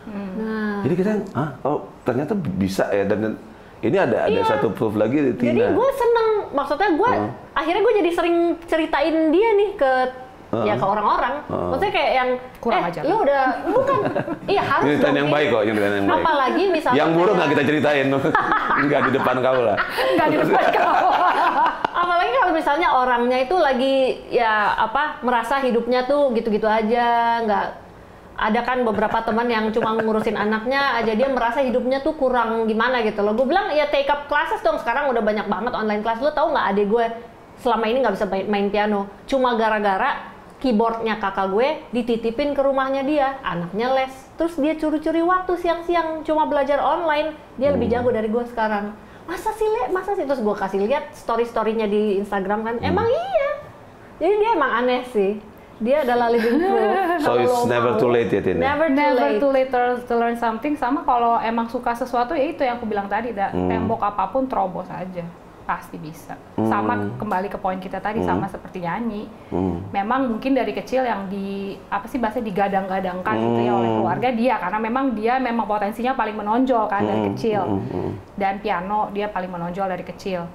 Nah, Jadi kita, ah, oh ternyata bisa ya. Dan ini ada ada Iya. satu proof lagi di Tina. jadi gue seneng. Maksudnya gue Hmm. akhirnya gue jadi sering ceritain dia nih ke Uh-uh. ya ke orang-orang. Uh-uh. Maksudnya kayak yang Kurang eh ajar. lu udah bukan. Iya harus. Ceritain dong, yang Ki. baik kok, ceritain yang baik. Apalagi misalnya Yang buruk kayak- nggak kita ceritain. Nggak di depan kau lah. Nggak di depan kau. Apalagi kalau misalnya orangnya itu lagi ya apa merasa hidupnya tuh gitu-gitu aja, nggak ada kan beberapa teman yang cuma ngurusin anaknya aja dia merasa hidupnya tuh kurang gimana gitu loh. Gue bilang ya take up classes dong, sekarang udah banyak banget online class. Lo tau nggak adik gue selama ini nggak bisa main, main piano cuma gara-gara keyboardnya kakak gue dititipin ke rumahnya dia, anaknya les, terus dia curi-curi waktu siang-siang cuma belajar online. Dia lebih jago dari gue sekarang. Masa sih Le, masa sih? Terus gue kasih lihat story-storynya di Instagram kan, emang iya. Jadi dia emang aneh sih. Dia adalah living proof. So Kalau it's lo never mau, too late ya, Tin, ya? Never too Never late. too late to, to learn something. Sama kalau emang suka sesuatu ya itu yang aku bilang tadi, da, Hmm. tembok apapun terobos aja, pasti bisa. Hmm. Sama kembali ke poin kita tadi, Hmm. sama seperti nyanyi. Hmm. Memang mungkin dari kecil yang di apa sih bahasa digadang-gadangkan gitu ya oleh Hmm. keluarga dia, karena memang dia memang potensinya paling menonjol kan dari Hmm. kecil. Hmm. Hmm. Dan piano dia paling menonjol dari kecil.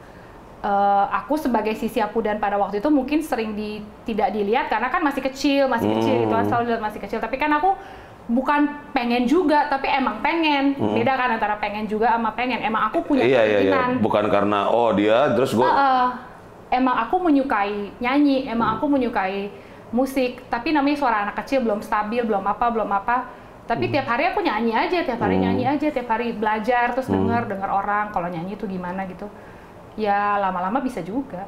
Eh, aku sebagai sisi Apudan pada waktu itu mungkin sering di, tidak dilihat karena kan masih kecil, masih kecil gitu kan, Hmm. selalu dilihat masih kecil. Tapi kan aku bukan pengen juga, tapi emang pengen. Hmm. Beda kan antara pengen juga sama pengen. Emang aku punya Iya, iya, iya. keinginan. Bukan karena, oh dia, terus gue... Eh, eh, emang aku menyukai nyanyi, emang aku menyukai musik. Tapi namanya suara anak kecil belum stabil, belum apa, belum apa. Tapi tiap hari aku nyanyi aja, tiap hari Hmm. nyanyi aja, tiap hari belajar, terus denger, denger orang kalau nyanyi itu gimana gitu. Ya lama-lama bisa juga,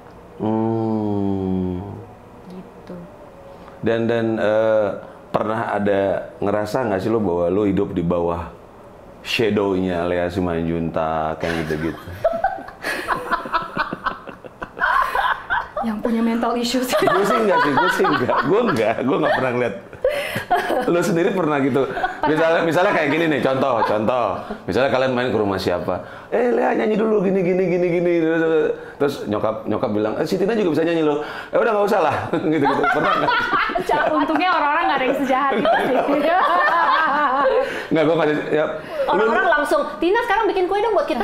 Hmm. gitu. Dan dan eh, pernah ada ngerasa nggak sih lo bahwa lo hidup di bawah shadow-nya Lea Simanjuntak kayak gitu-gitu? Yang punya mental issues. Gue sih enggak sih, gue sih enggak, gue enggak, gue nggak pernah ngeliat. Lo sendiri pernah gitu? Misalnya, misalnya kayak gini nih, contoh, contoh. Misalnya kalian main ke rumah siapa? Eh Lea nyanyi dulu, gini, gini, gini, gini. Terus nyokap, nyokap bilang, eh si Tina juga bisa nyanyi lo. Eh udah nggak usah lah, gitu, gitu. Pernah nggak? Untungnya orang-orang nggak ada yang sejahat itu sih. Nggak, gue nggak. Ya, lu- Orang-orang langsung, Tina sekarang bikin kue dong buat kita.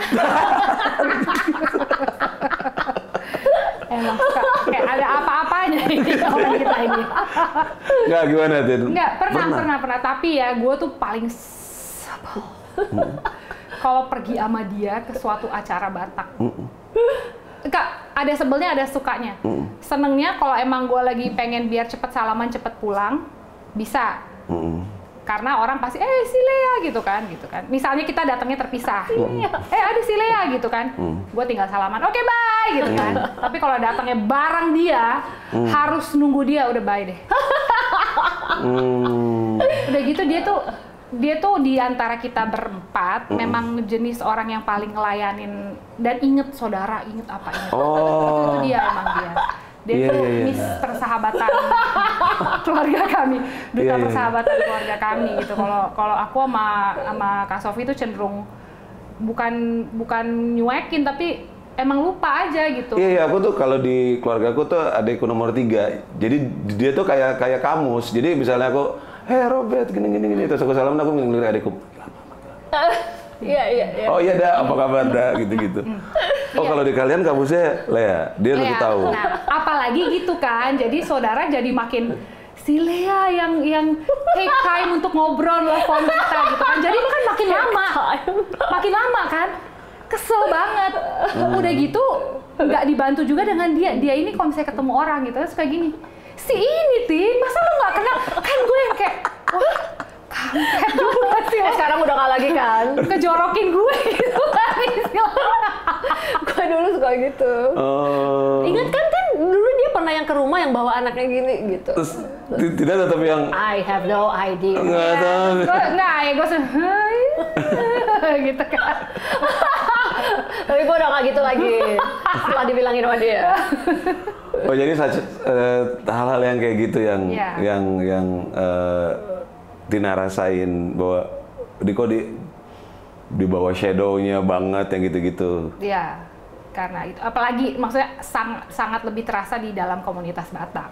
Emang suka, kayak ada apa-apanya ini orang kita ini. nggak gimana Tin? Nggak, pernah, pernah, pernah. Tapi ya gue tuh paling sebel. Kalau pergi sama dia ke suatu acara Batak. Kak, ada sebelnya, ada sukanya. Senengnya kalau emang gue lagi pengen biar cepet salaman, cepet pulang, bisa. Mm-mm. Karena orang pasti, eh si Lea gitu kan, gitu kan. Misalnya kita datangnya terpisah, eh ada si Lea gitu kan. Gue tinggal salaman, oke bye gitu kan. Tapi kalau datangnya bareng dia, harus nunggu dia, udah bye deh. Hmm. Udah gitu dia tuh dia tuh di antara kita berempat memang jenis orang yang paling ngelayanin dan inget saudara, inget apa inget. Oh. Itu dia emang dia. Dia Iya, tuh iya, iya. miss persahabatan keluarga kami, duta Iya, iya, iya. persahabatan keluarga kami gitu. Kalau kalau aku sama sama Kak Sofi tuh cenderung bukan bukan nyuekin tapi emang lupa aja gitu. Iya, iya, aku tuh kalau di keluarga aku tuh adikku nomor tiga. Jadi dia tuh kayak kayak kamus. Jadi misalnya aku, hei Robert, gini gini gini, terus aku salam, aku ngelirik adikku. Iya, iya, iya. Oh iya dah, apa kabar dah, gitu-gitu. Oh kalau di kalian kamusnya Lea, dia lebih Lea. tahu. Nah, apalagi gitu kan. Jadi saudara jadi makin si Lea yang yang take time untuk ngobrol telepon kita gitu kan. Jadi kan makin lama. Makin lama kan. Kesel banget. Udah gitu nggak dibantu juga dengan dia. Dia ini kalau misalnya ketemu orang gitu terus kayak gini. Si ini Tin, masa lu nggak kenal? Kan gue yang kayak wah, kampret juga sih. Eh, sekarang udah nggak lagi kan? Kejorokin gue gitu kan istilahnya. Gue dulu suka gitu. Oh. Ingat kan kan dulu dia pernah yang ke rumah yang bawa anaknya gini gitu. Terus tidak ada tapi yang I have no idea. nggak tahu. Gua, nah ya gue hai gitu kan. Tapi gue udah nggak gitu lagi setelah dibilangin sama dia. Oh jadi uh, hal-hal yang kayak gitu yang yeah. yang yang uh, Tina rasain bahwa di kok di di bawah shadow-nya banget yang gitu-gitu. Iya, karena itu apalagi maksudnya sang, sangat lebih terasa di dalam komunitas Batak.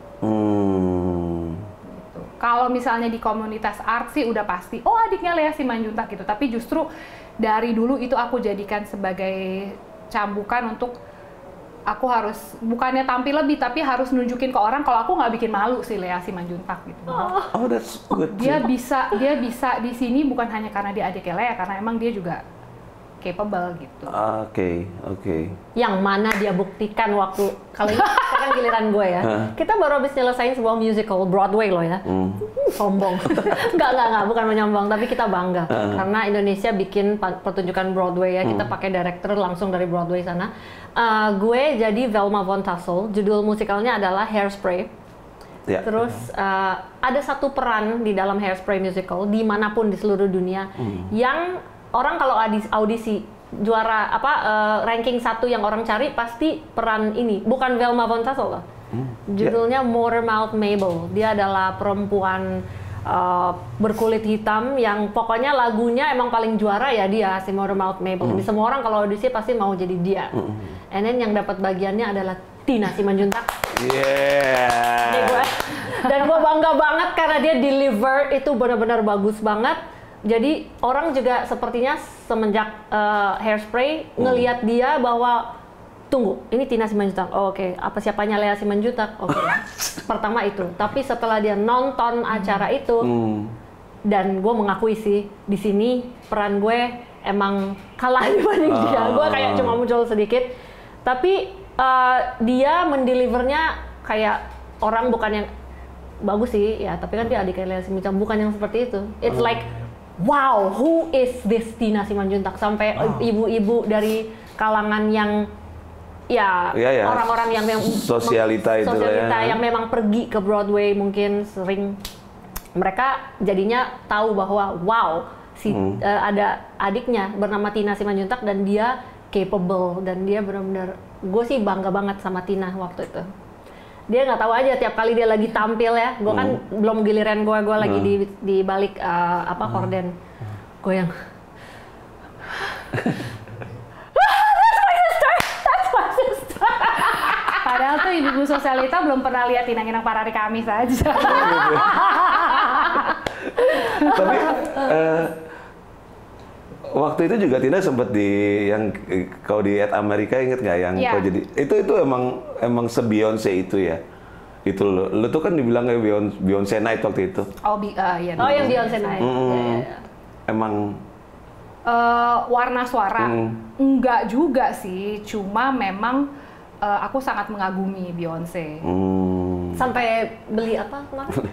Hmm. Gitu. Kalau misalnya di komunitas art sih udah pasti, oh adiknya Lea Simanjuntak gitu. Tapi justru dari dulu itu aku jadikan sebagai cambukan untuk aku harus bukannya tampil lebih, tapi harus nunjukin ke orang kalau aku nggak bikin malu si Lea Simanjuntak gitu. Oh, Oh, that's good. Dia bisa dia bisa di sini bukan hanya karena dia adiknya Lea, karena emang dia juga capable gitu. Oke, oke. yang mana dia buktikan waktu kalau ini sekarang giliran gue ya. Kita baru habis nyelesain sebuah musical Broadway loh ya. Hmm. Sombong. Enggak, enggak, enggak, bukan menyombong, tapi kita bangga karena Indonesia bikin pa- pertunjukan Broadway ya. Kita pakai director langsung dari Broadway sana. Uh, gue jadi Velma von Tassel. Judul musikalnya adalah Hairspray. Ya. Terus uh, ada satu peran di dalam Hairspray musical dimanapun di seluruh dunia yang orang kalau audisi, audisi juara apa uh, ranking satu yang orang cari pasti peran ini, bukan Velma von Tassel loh. Judulnya Motormouth Mable. Dia adalah perempuan uh, berkulit hitam yang pokoknya lagunya emang paling juara ya dia si Motormouth Mable. Jadi semua orang kalau audisi pasti mau jadi dia. And then yang dapat bagiannya adalah Tina Simanjuntak. Yeah. Ini gue. Dan gue bangga banget karena dia deliver itu benar-benar bagus banget. Jadi orang juga sepertinya semenjak uh, Hairspray ngelihat dia bahwa tunggu, ini Tina Simanjuntak. Oh, oke, okay. Apa siapanya Lea Simanjuntak? Oke. Okay. Pertama itu. Tapi setelah dia nonton acara itu Hmm. dan gue mengakui sih di sini peran gue emang kalah dibanding dia. Gue kayak cuma muncul sedikit. Tapi uh, dia mendelivernya kayak orang bukan yang bagus sih ya, tapi kan dia adiknya Lea Simanjuntak, bukan yang seperti itu. It's like wow, who is this Tina Simanjuntak? Sampai Wow. ibu-ibu dari kalangan yang ya, Ya, ya. orang-orang yang yang Sosialita itu lah sosialita ya. yang memang pergi ke Broadway mungkin sering, mereka jadinya tahu bahwa wow, si Hmm. uh, ada adiknya bernama Tina Simanjuntak dan dia capable dan dia benar-benar, gue sih bangga banget sama Tina waktu itu. Dia nggak tahu aja tiap kali dia lagi tampil ya, gue kan belum giliran gue, gue lagi di di balik uh, apa korden, gue yang Padahal tuh ibu-ibu sosialita belum pernah lihat inang-inang para hari Kamis aja. Tapi eh, waktu itu juga Tina sempat di yang eh, kau di At Amerika, inget nggak yang Iya. kau jadi itu itu emang emang se-Beyonce itu ya. Itu lo, lo tuh kan dibilang kayak Beyonce, Beyonce Night waktu itu. Oh, bi uh, iya. oh yang Beyonce Night. Mm-mm. Ya, ya, ya. Emang Eh, warna suara Hmm. enggak juga sih, cuma memang eh, aku sangat mengagumi Beyonce. hmm, Sampai beli apa kemarin?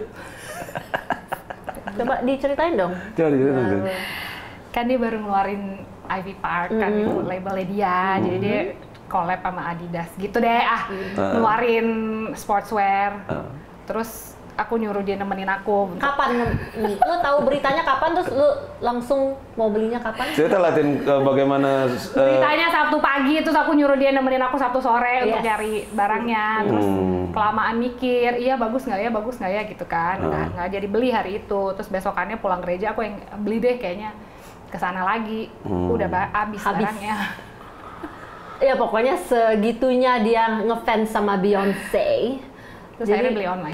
Coba diceritain dong. coba diceritain dong. Kan dia baru ngeluarin Ivy Park kan itu labelnya dia, jadi dia collab sama Adidas gitu deh ah, ngeluarin sportswear. Terus aku nyuruh dia nemenin aku. Kapan? Lu tahu beritanya kapan terus lu langsung mau belinya kapan? Cerita Latin eh, bagaimana eh, Beritanya Sabtu pagi, terus aku nyuruh dia nemenin aku Sabtu sore untuk Yes. nyari barangnya. Terus Hmm. kelamaan mikir, iya bagus nggak ya, bagus nggak ya gitu kan. Nggak, nggak jadi beli hari itu. Terus besokannya pulang gereja aku yang beli deh kayaknya. Kesana lagi, udah ba- habis, Habis. barangnya. Ya pokoknya segitunya dia ngefans sama Beyonce. Terus Jadi- akhirnya beli online.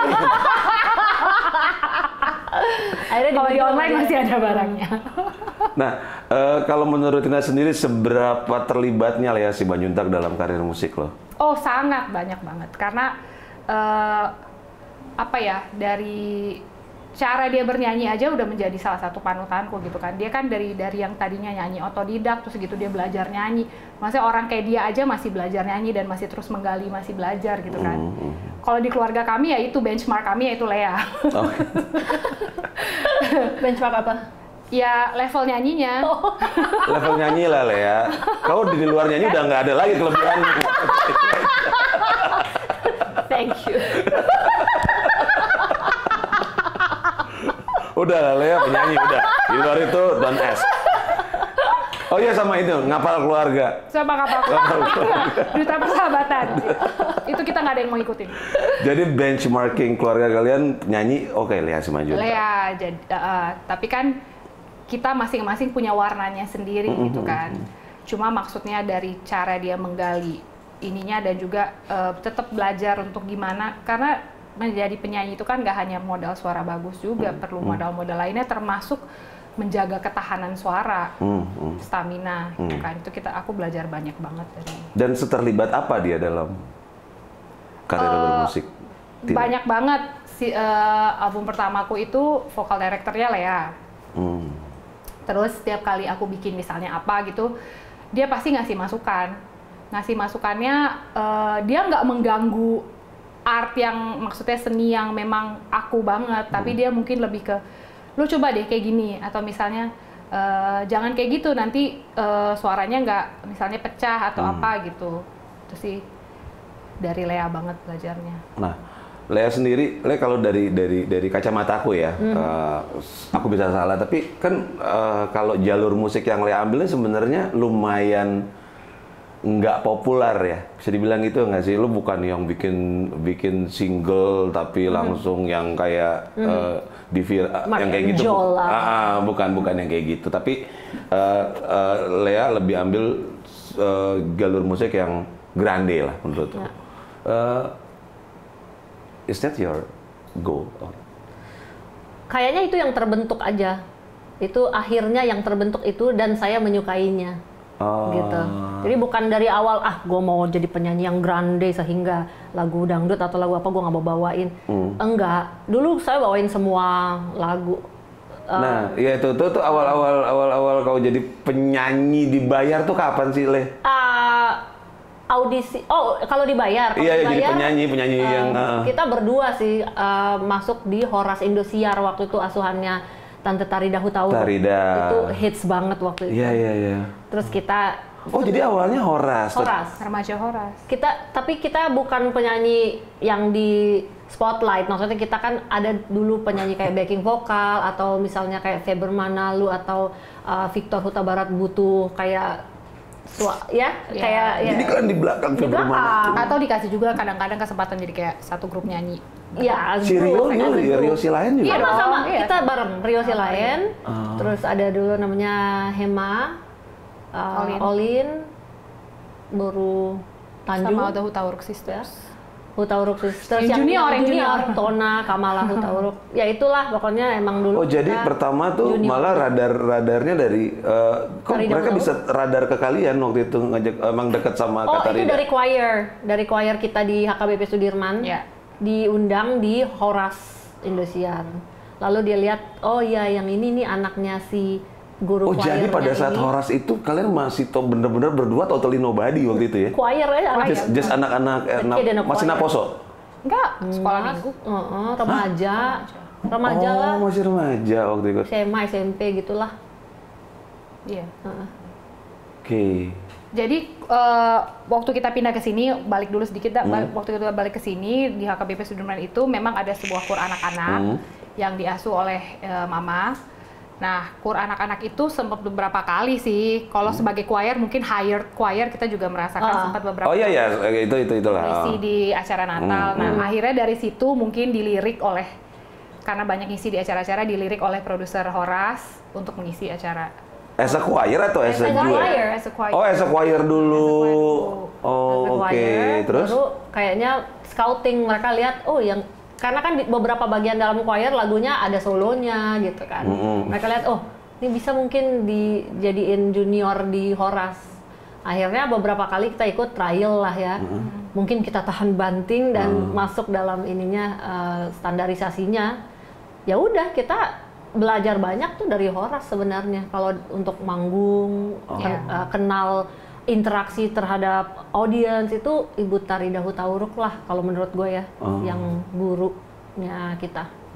Akhirnya Kalau dibeli di sama online dia. masih ada barangnya. Nah, eh, kalau menurut Tina sendiri seberapa terlibatnya Lea Simanjuntak dalam karir musik lo? Oh sangat banyak banget karena eh, apa ya, dari cara dia bernyanyi aja udah menjadi salah satu panutanku gitu kan. Dia kan dari dari yang tadinya nyanyi otodidak terus gitu dia belajar nyanyi. Maksudnya orang kayak dia aja masih belajar nyanyi dan masih terus menggali, masih belajar gitu kan. Kalau di keluarga kami ya itu benchmark kami yaitu Lea. Oh, Benchmark apa? Ya level nyanyinya. Oh. Level nyanyi lah Lea. Kau di luar nyanyi udah nggak ada lagi kelebihan. Thank you. Udah lah Lea penyanyi udah. Di luar itu don't ask. Oh iya sama itu ngapal keluarga. Sama kapal Duta Persahabatan. Itu kita nggak ada yang mau ikutin. Jadi benchmarking keluarga kalian nyanyi oke okay, Lea Simanjuntak. Lea, jadi, uh, tapi kan kita masing-masing punya warnanya sendiri Mm-hmm. gitu kan. Cuma maksudnya dari cara dia menggali ininya dan juga uh, tetap belajar untuk gimana, karena menjadi penyanyi itu kan nggak hanya modal suara bagus juga, perlu modal-modal lainnya termasuk menjaga ketahanan suara, Mm-hmm. stamina, gitu kan. Itu kita aku belajar banyak banget dari. Dan seterlibat apa dia dalam karir Uh, bermusik? Tidak. Banyak banget. Si uh, album pertamaku itu vokal directornya Lea. Hmm. Terus setiap kali aku bikin misalnya apa gitu, dia pasti ngasih masukan. Ngasih masukannya, uh, dia nggak mengganggu art yang maksudnya seni yang memang aku banget, Hmm. tapi dia mungkin lebih ke, lu coba deh kayak gini, atau misalnya uh, jangan kayak gitu, nanti uh, suaranya nggak misalnya pecah atau Hmm. apa gitu. Itu sih dari Lea banget belajarnya. Nah, Lea sendiri, Lea kalau dari dari dari kacamataku ya, eh, aku bisa salah, tapi kan eh, kalau jalur musik yang Lea ambilnya sebenarnya lumayan nggak populer ya, bisa dibilang gitu nggak sih? Lu bukan yang bikin bikin single tapi langsung yang kayak eh, di vir- Mark yang kayak gitu, Angel lah. Ah, ah, bukan bukan yang kayak gitu, tapi eh, eh, Lea lebih ambil eh, jalur musik yang grande lah menurutku. Ya. Eh, is that your goal? Kayaknya itu yang terbentuk aja. Itu akhirnya yang terbentuk itu dan saya menyukainya. Oh. Gitu. Jadi bukan dari awal ah gue mau jadi penyanyi yang grande sehingga lagu dangdut atau lagu apa gue nggak mau bawain. Hmm. Enggak. Dulu saya bawain semua lagu. Uh, Nah, ya itu tuh, tuh awal-awal awal-awal kau jadi penyanyi dibayar tuh kapan sih, Le? uh, audisi. Oh, kalau dibayar. Kalau Iya, ya, jadi dibayar, penyanyi, penyanyi uh, yang uh, kita berdua sih uh, masuk di Horas Indosiar waktu itu, asuhannya Tante Tarida Hutauruk. Tarida. Itu hits banget waktu itu. Iya, iya, iya. Terus kita Oh, jadi awalnya Horas. Horas. Remaja Horas. Kita tapi kita bukan penyanyi yang di spotlight. Maksudnya kita kan ada dulu penyanyi kayak backing vokal atau misalnya kayak Feber Manalu atau uh, Victor Huta Barat butuh kayak sua, ya, Ya. kayak ya. Jadi kan di belakang Di Februari. belakang. Atau dikasih juga kadang-kadang kesempatan jadi kayak satu grup nyanyi. Ya, Si Rio, grup, Rio, ada Rio, grup. Rio Silayan juga. Iya, dong, sama iya. kita bareng Rio Silayan. Ah. Terus ada dulu namanya Hema, uh, Olin. Olin, Buru Tanjung, Sama ada Hutauruk Sisters. Hutauruk Sisters Yang junior, yang junior. Tona, Kamala Hutauruk. Ya itulah pokoknya emang dulu. Oh, jadi kita pertama tuh junior. malah radar-radarnya dari eh, kok Tarida mereka Hutauruk. bisa radar ke kalian waktu itu ngajak emang dekat sama Oh, Kak itu Tarida? dari choir, dari choir kita di H K B P Sudirman. Ya. Diundang di Horas Indosiar. Lalu dia lihat, oh iya yang ini nih anaknya si Oh, guru jadi choirnya pada saat ini. Horas itu kalian masih to bener-bener berdua totally nobody waktu itu ya? Choir ya, anak Just, just anak-anak eh, The na- kid in a masih choir. naposo? Enggak, sekolah minggu. Heeh, remaja. Remaja oh, lah. masih remaja waktu itu. S M A, S M P gitulah. Iya. Heeh. Oke. Jadi eh, waktu kita pindah ke sini, balik dulu sedikit, dah, Hmm. balik- waktu kita balik ke sini di H K B P Sudirman itu memang ada sebuah kur anak-anak Hmm. yang diasuh oleh eh, mama. Nah, kur anak-anak itu sempat beberapa kali sih. Kalau sebagai choir mungkin hired choir kita juga merasakan Ah. sempat beberapa Oh iya ya, itu itu itulah. ngisi di acara Natal. Hmm, Nah, akhirnya dari situ mungkin dilirik oleh, karena banyak ngisi di acara-acara, dilirik oleh produser Horas untuk mengisi acara. As a choir atau as a As a duet? choir. As a choir. Oh, as a choir dulu. As a Oh, As a oke. choir, Terus? Baru kayaknya scouting, mereka lihat, oh yang karena kan di beberapa bagian dalam choir lagunya ada solonya gitu kan. Mm-mm. Mereka lihat, oh ini bisa mungkin dijadiin junior di Horas. Akhirnya beberapa kali kita ikut trial lah ya. Mungkin kita tahan banting dan masuk dalam ininya eh, standarisasinya. Ya udah kita belajar banyak tuh dari Horas sebenarnya. Kalau untuk manggung, ken- eh, kenal interaksi terhadap audiens itu Ibu Tarida Hutauruk lah kalau menurut gue ya, Oh. yang gurunya kita.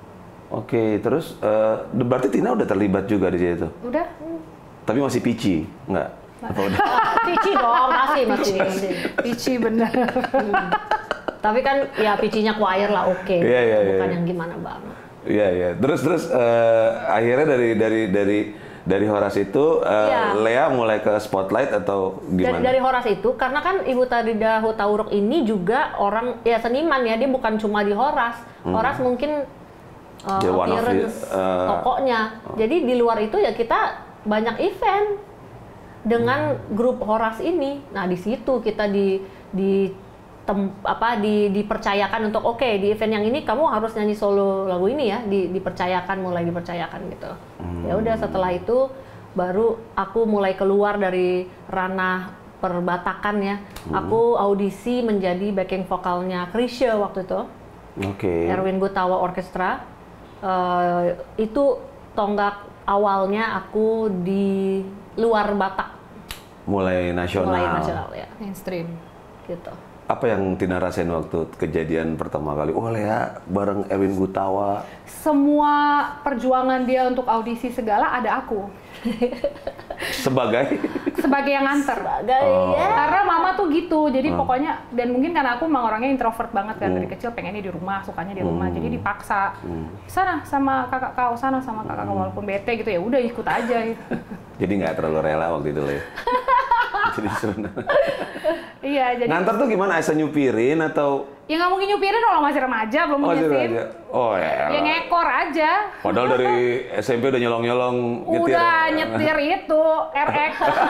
Oke, terus uh, berarti Tina udah terlibat juga di situ? Udah. Tapi masih pici, nggak? Apa udah? Pici dong, masih, masih. masih. Pici bener. Hmm. Tapi kan ya picinya choir lah, oke. Okay. Iya, iya, Bukan iya. yang gimana banget. Iya, iya. Terus terus uh, akhirnya dari dari dari dari Horas itu uh, Iya. Lea mulai ke spotlight atau Dari, gimana? dari Horas itu, karena kan Ibu Tadida Hutauruk ini juga orang, ya seniman ya, dia bukan cuma di Horas. Horas mungkin uh, Dia one of the, appearance uh, tokonya. Jadi di luar itu ya kita banyak event dengan grup Horas ini. Nah di situ kita di di tem, apa di dipercayakan untuk oke okay, di event yang ini kamu harus nyanyi solo lagu ini ya, di, dipercayakan mulai dipercayakan gitu. Ya udah setelah itu baru aku mulai keluar dari ranah perbatakan ya. Aku audisi menjadi backing vokalnya Chrisye waktu itu. Oke. Erwin Gutawa Orkestra. Uh, itu tonggak awalnya aku di luar Batak. Mulai nasional. Mulai nasional ya. Mainstream. Gitu. Apa yang Tina rasain waktu kejadian pertama kali? Oh Lea bareng Erwin Gutawa. Semua perjuangan dia untuk audisi segala ada aku. Sebagai? Sebagai yang nganter. Sebagai Oh. ya. Karena mama tuh gitu, jadi Hmm. pokoknya, dan mungkin karena aku memang orangnya introvert banget kan, Hmm. dari kecil pengennya di rumah, sukanya di rumah, Hmm. jadi dipaksa. Hmm. Sana sama kakak kau, sana sama kakak kau, walaupun bete gitu ya udah ikut aja. Jadi nggak terlalu rela waktu itu Lea. Jadi sebenarnya. Iya, jadi Nganter tuh gimana? Asa nyupirin atau? ya nggak mungkin nyupirin kalau masih remaja, belum Oh, nyetir. aja. Oh ya. Ya ngekor aja. Padahal dari S M P udah nyolong-nyolong nyetir. Udah nyetir itu R X.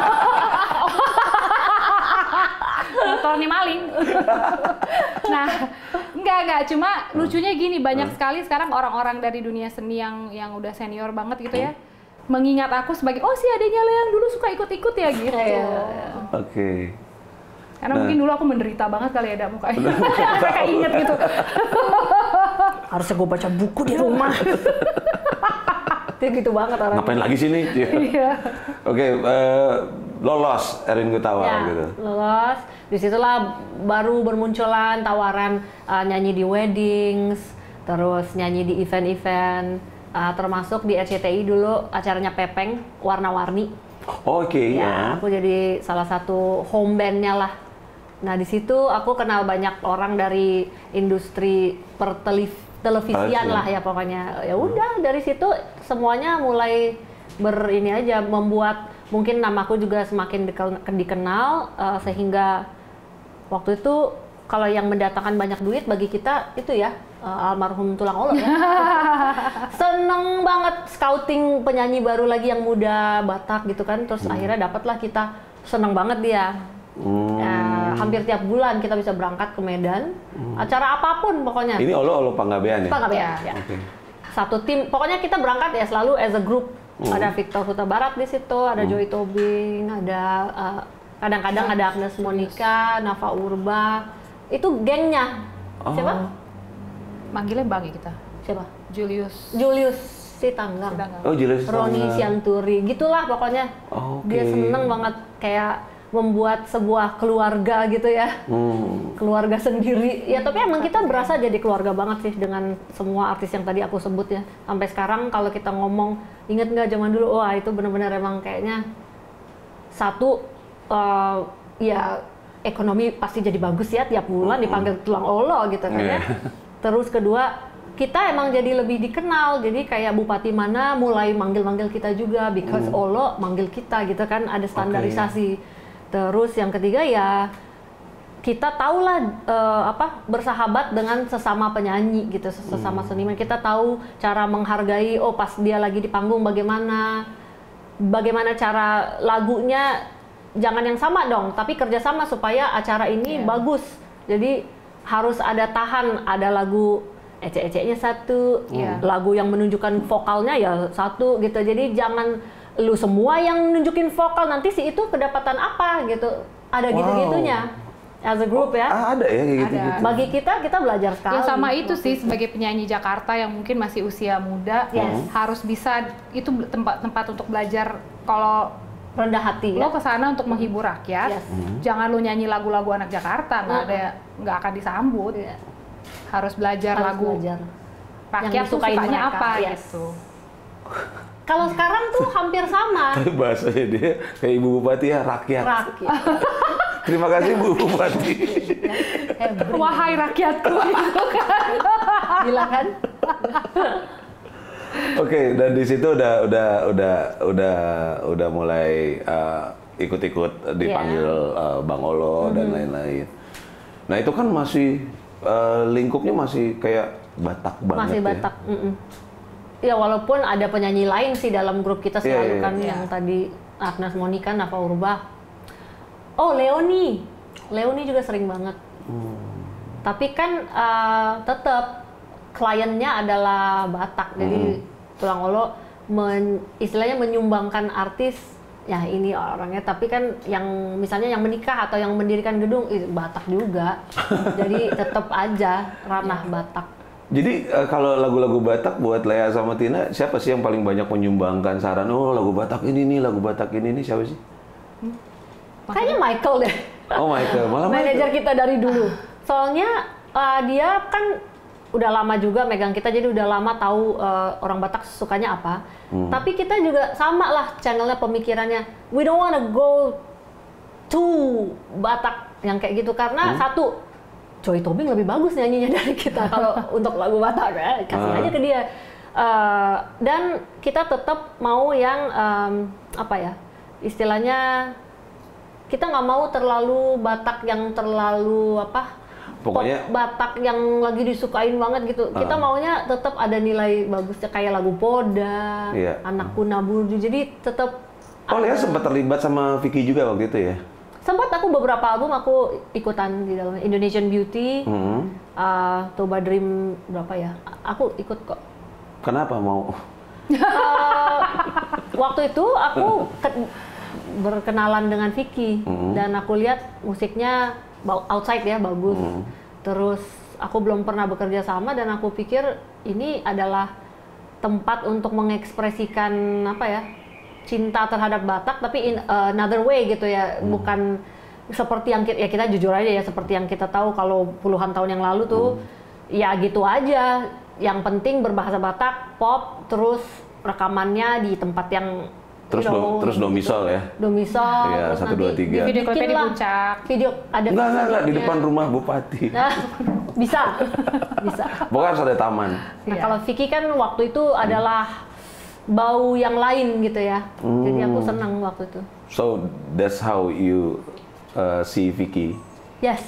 Motornya maling. Nah, enggak enggak cuma lucunya gini, banyak sekali sekarang orang-orang dari dunia seni yang yang udah senior banget gitu ya. Mengingat aku sebagai oh si adanya Lea yang dulu suka ikut-ikut ya gitu. Iya. Oke. Karena Nah. mungkin dulu aku menderita banget kali ya ada mukanya. Mereka inget gitu. Harusnya gue baca buku di rumah. Dia gitu banget orangnya. Ngapain lagi sini? Iya. Oke, eh, lolos Erwin Gutawa Ya, gitu. lolos. Disitulah baru bermunculan tawaran uh, nyanyi di weddings, terus nyanyi di event-event, uh, termasuk di R C T I dulu acaranya Pepeng, warna-warni. Oke, Ya, ya. aku jadi salah satu home band-nya lah. Nah, di situ aku kenal banyak orang dari industri pertelevisian televisian lah ya pokoknya. Ya udah dari situ semuanya mulai ber ini aja membuat mungkin namaku juga semakin dikenal, dikenal uh, sehingga waktu itu kalau yang mendatangkan banyak duit bagi kita itu ya uh, almarhum Tulang Olo ya. Seneng banget scouting penyanyi baru lagi yang muda Batak gitu kan, terus akhirnya dapatlah kita, seneng banget dia. Hmm. Ya, hampir tiap bulan kita bisa berangkat ke Medan, acara apapun pokoknya. Ini Olo Olo Panggabean ya? Panggabean, Ya. ya. Oke. Satu tim, pokoknya kita berangkat ya selalu as a group. Ada Victor Huta Barat di situ, ada Joy Tobing, ada uh, kadang-kadang ada Agnes Monica, Nafa Urba. Itu gengnya. Siapa? Manggilnya Bang ya kita. Siapa? Julius. Julius Sitanggang. Sedang. Oh, jelas. Roni banget. Sianturi, gitulah pokoknya. Oke. Dia seneng banget kayak membuat sebuah keluarga gitu ya. Hmm. Keluarga sendiri. Ya tapi emang kita berasa jadi keluarga banget sih dengan semua artis yang tadi aku sebut ya. Sampai sekarang kalau kita ngomong, inget nggak zaman dulu, wah itu benar-benar emang kayaknya satu uh, ya ekonomi pasti jadi bagus ya tiap bulan dipanggil Tulang Olo gitu kan ya. Iya. Terus kedua, kita emang jadi lebih dikenal, jadi kayak bupati mana mulai manggil-manggil kita juga, because Olo manggil kita gitu kan, ada standarisasi. Terus yang ketiga ya kita tahulah eh, apa bersahabat dengan sesama penyanyi gitu, sesama seniman. Kita tahu cara menghargai, oh pas dia lagi di panggung bagaimana, bagaimana cara lagunya, jangan yang sama dong, tapi kerjasama supaya acara ini Iya. bagus. Jadi harus ada tahan, ada lagu ecek-eceknya satu, Iya. lagu yang menunjukkan vokalnya ya satu gitu. Jadi jangan lu semua yang nunjukin vokal, nanti si itu kedapatan apa gitu. Ada Wow. gitu-gitunya. As a group ya. Ah, ada ya kayak gitu. Ada. Bagi kita, kita belajar sekali. Ya sama itu sih sebagai penyanyi Jakarta yang mungkin masih usia muda, Yes. harus bisa itu tempat-tempat untuk belajar. Kalau Rendah hati lo ya. kesana untuk menghibur rakyat, Yes. jangan lo nyanyi lagu-lagu anak Jakarta, nggak ada, nggak akan disambut. Iya. Harus belajar Harus lagu belajar. rakyat tuh disukai sukanya mereka. apa Yes. gitu. Kalau sekarang tuh hampir sama. Tapi bahasanya dia kayak Ibu Bupati ya, rakyat. Rakyat. Terima kasih Bu Bupati. Hebat. Wahai rakyatku gitu kan. Gila kan? Oke, dan di situ udah udah udah udah udah mulai uh, ikut-ikut dipanggil uh, Bang Olo dan lain-lain. Nah itu kan masih uh, lingkupnya masih kayak Batak banget Masih ya. Batak. Mm-mm. Ya walaupun ada penyanyi lain sih dalam grup kita Iya, selalu iya, kan iya. yang tadi Agnes Monica, Nafa Urba. Oh Leoni, Leoni juga sering banget. Hmm. Tapi kan uh, tetap kliennya adalah Batak, jadi Hmm. Tulang Olo men, istilahnya menyumbangkan artis ya ini orangnya, tapi kan yang misalnya yang menikah atau yang mendirikan gedung itu Batak juga, jadi tetap aja ranah Batak. Jadi uh, kalau lagu-lagu Batak buat Lea sama Tina, siapa sih yang paling banyak menyumbangkan saran? Oh lagu Batak ini nih, lagu Batak ini nih siapa sih? Kayaknya Michael deh. Oh Michael, malah Manajer Michael. kita dari dulu. Soalnya uh, dia kan udah lama juga megang kita, jadi udah lama tahu uh, orang Batak sukanya apa. Hmm. Tapi kita juga sama lah channelnya, pemikirannya. We don't wanna go to Batak yang kayak gitu karena Hmm. satu, Joy Tobing lebih bagus nyanyinya dari kita kalau untuk lagu Batak ya, kasih Ah. aja ke dia. Uh, dan kita tetap mau yang um, apa ya, istilahnya kita nggak mau terlalu Batak yang terlalu apa, Pokoknya- pop Batak yang lagi disukain banget gitu. Kita Ah. maunya tetap ada nilai bagusnya kayak lagu Poda, Iya. Anakku Naburju. Jadi tetap Oh Lea sempat terlibat sama Vicky juga waktu itu ya? sempat aku beberapa album aku ikutan di dalam Indonesian Beauty, Hmm. uh, Toba Dream berapa ya? Aku ikut kok. Kenapa mau? Uh, waktu itu aku ke- berkenalan dengan Vicky Mhm. dan aku lihat musiknya ba- outside ya bagus. Mhm. Terus aku belum pernah bekerja sama dan aku pikir ini adalah tempat untuk mengekspresikan apa ya, cinta terhadap Batak tapi in another way gitu ya, bukan seperti yang kita, ya kita jujur aja ya, seperti yang kita tahu kalau puluhan tahun yang lalu tuh ya gitu aja. Yang penting berbahasa Batak, pop, terus rekamannya di tempat yang Terus you do, know, terus domisol ya? domisol, Iya, terus satu, nanti dua, tiga. di- Video klipnya di bikinlah puncak. video ada Enggak, enggak, enggak, di videonya. depan rumah Bupati. Nah, bisa, bisa. Pokoknya harus ada taman. Nah Iya. kalau Vicky kan waktu itu adalah bau yang lain gitu ya, jadi aku Hmm. senang waktu itu. So, that's how you uh, see Vicky Yes,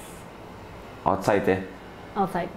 outside ya? outside.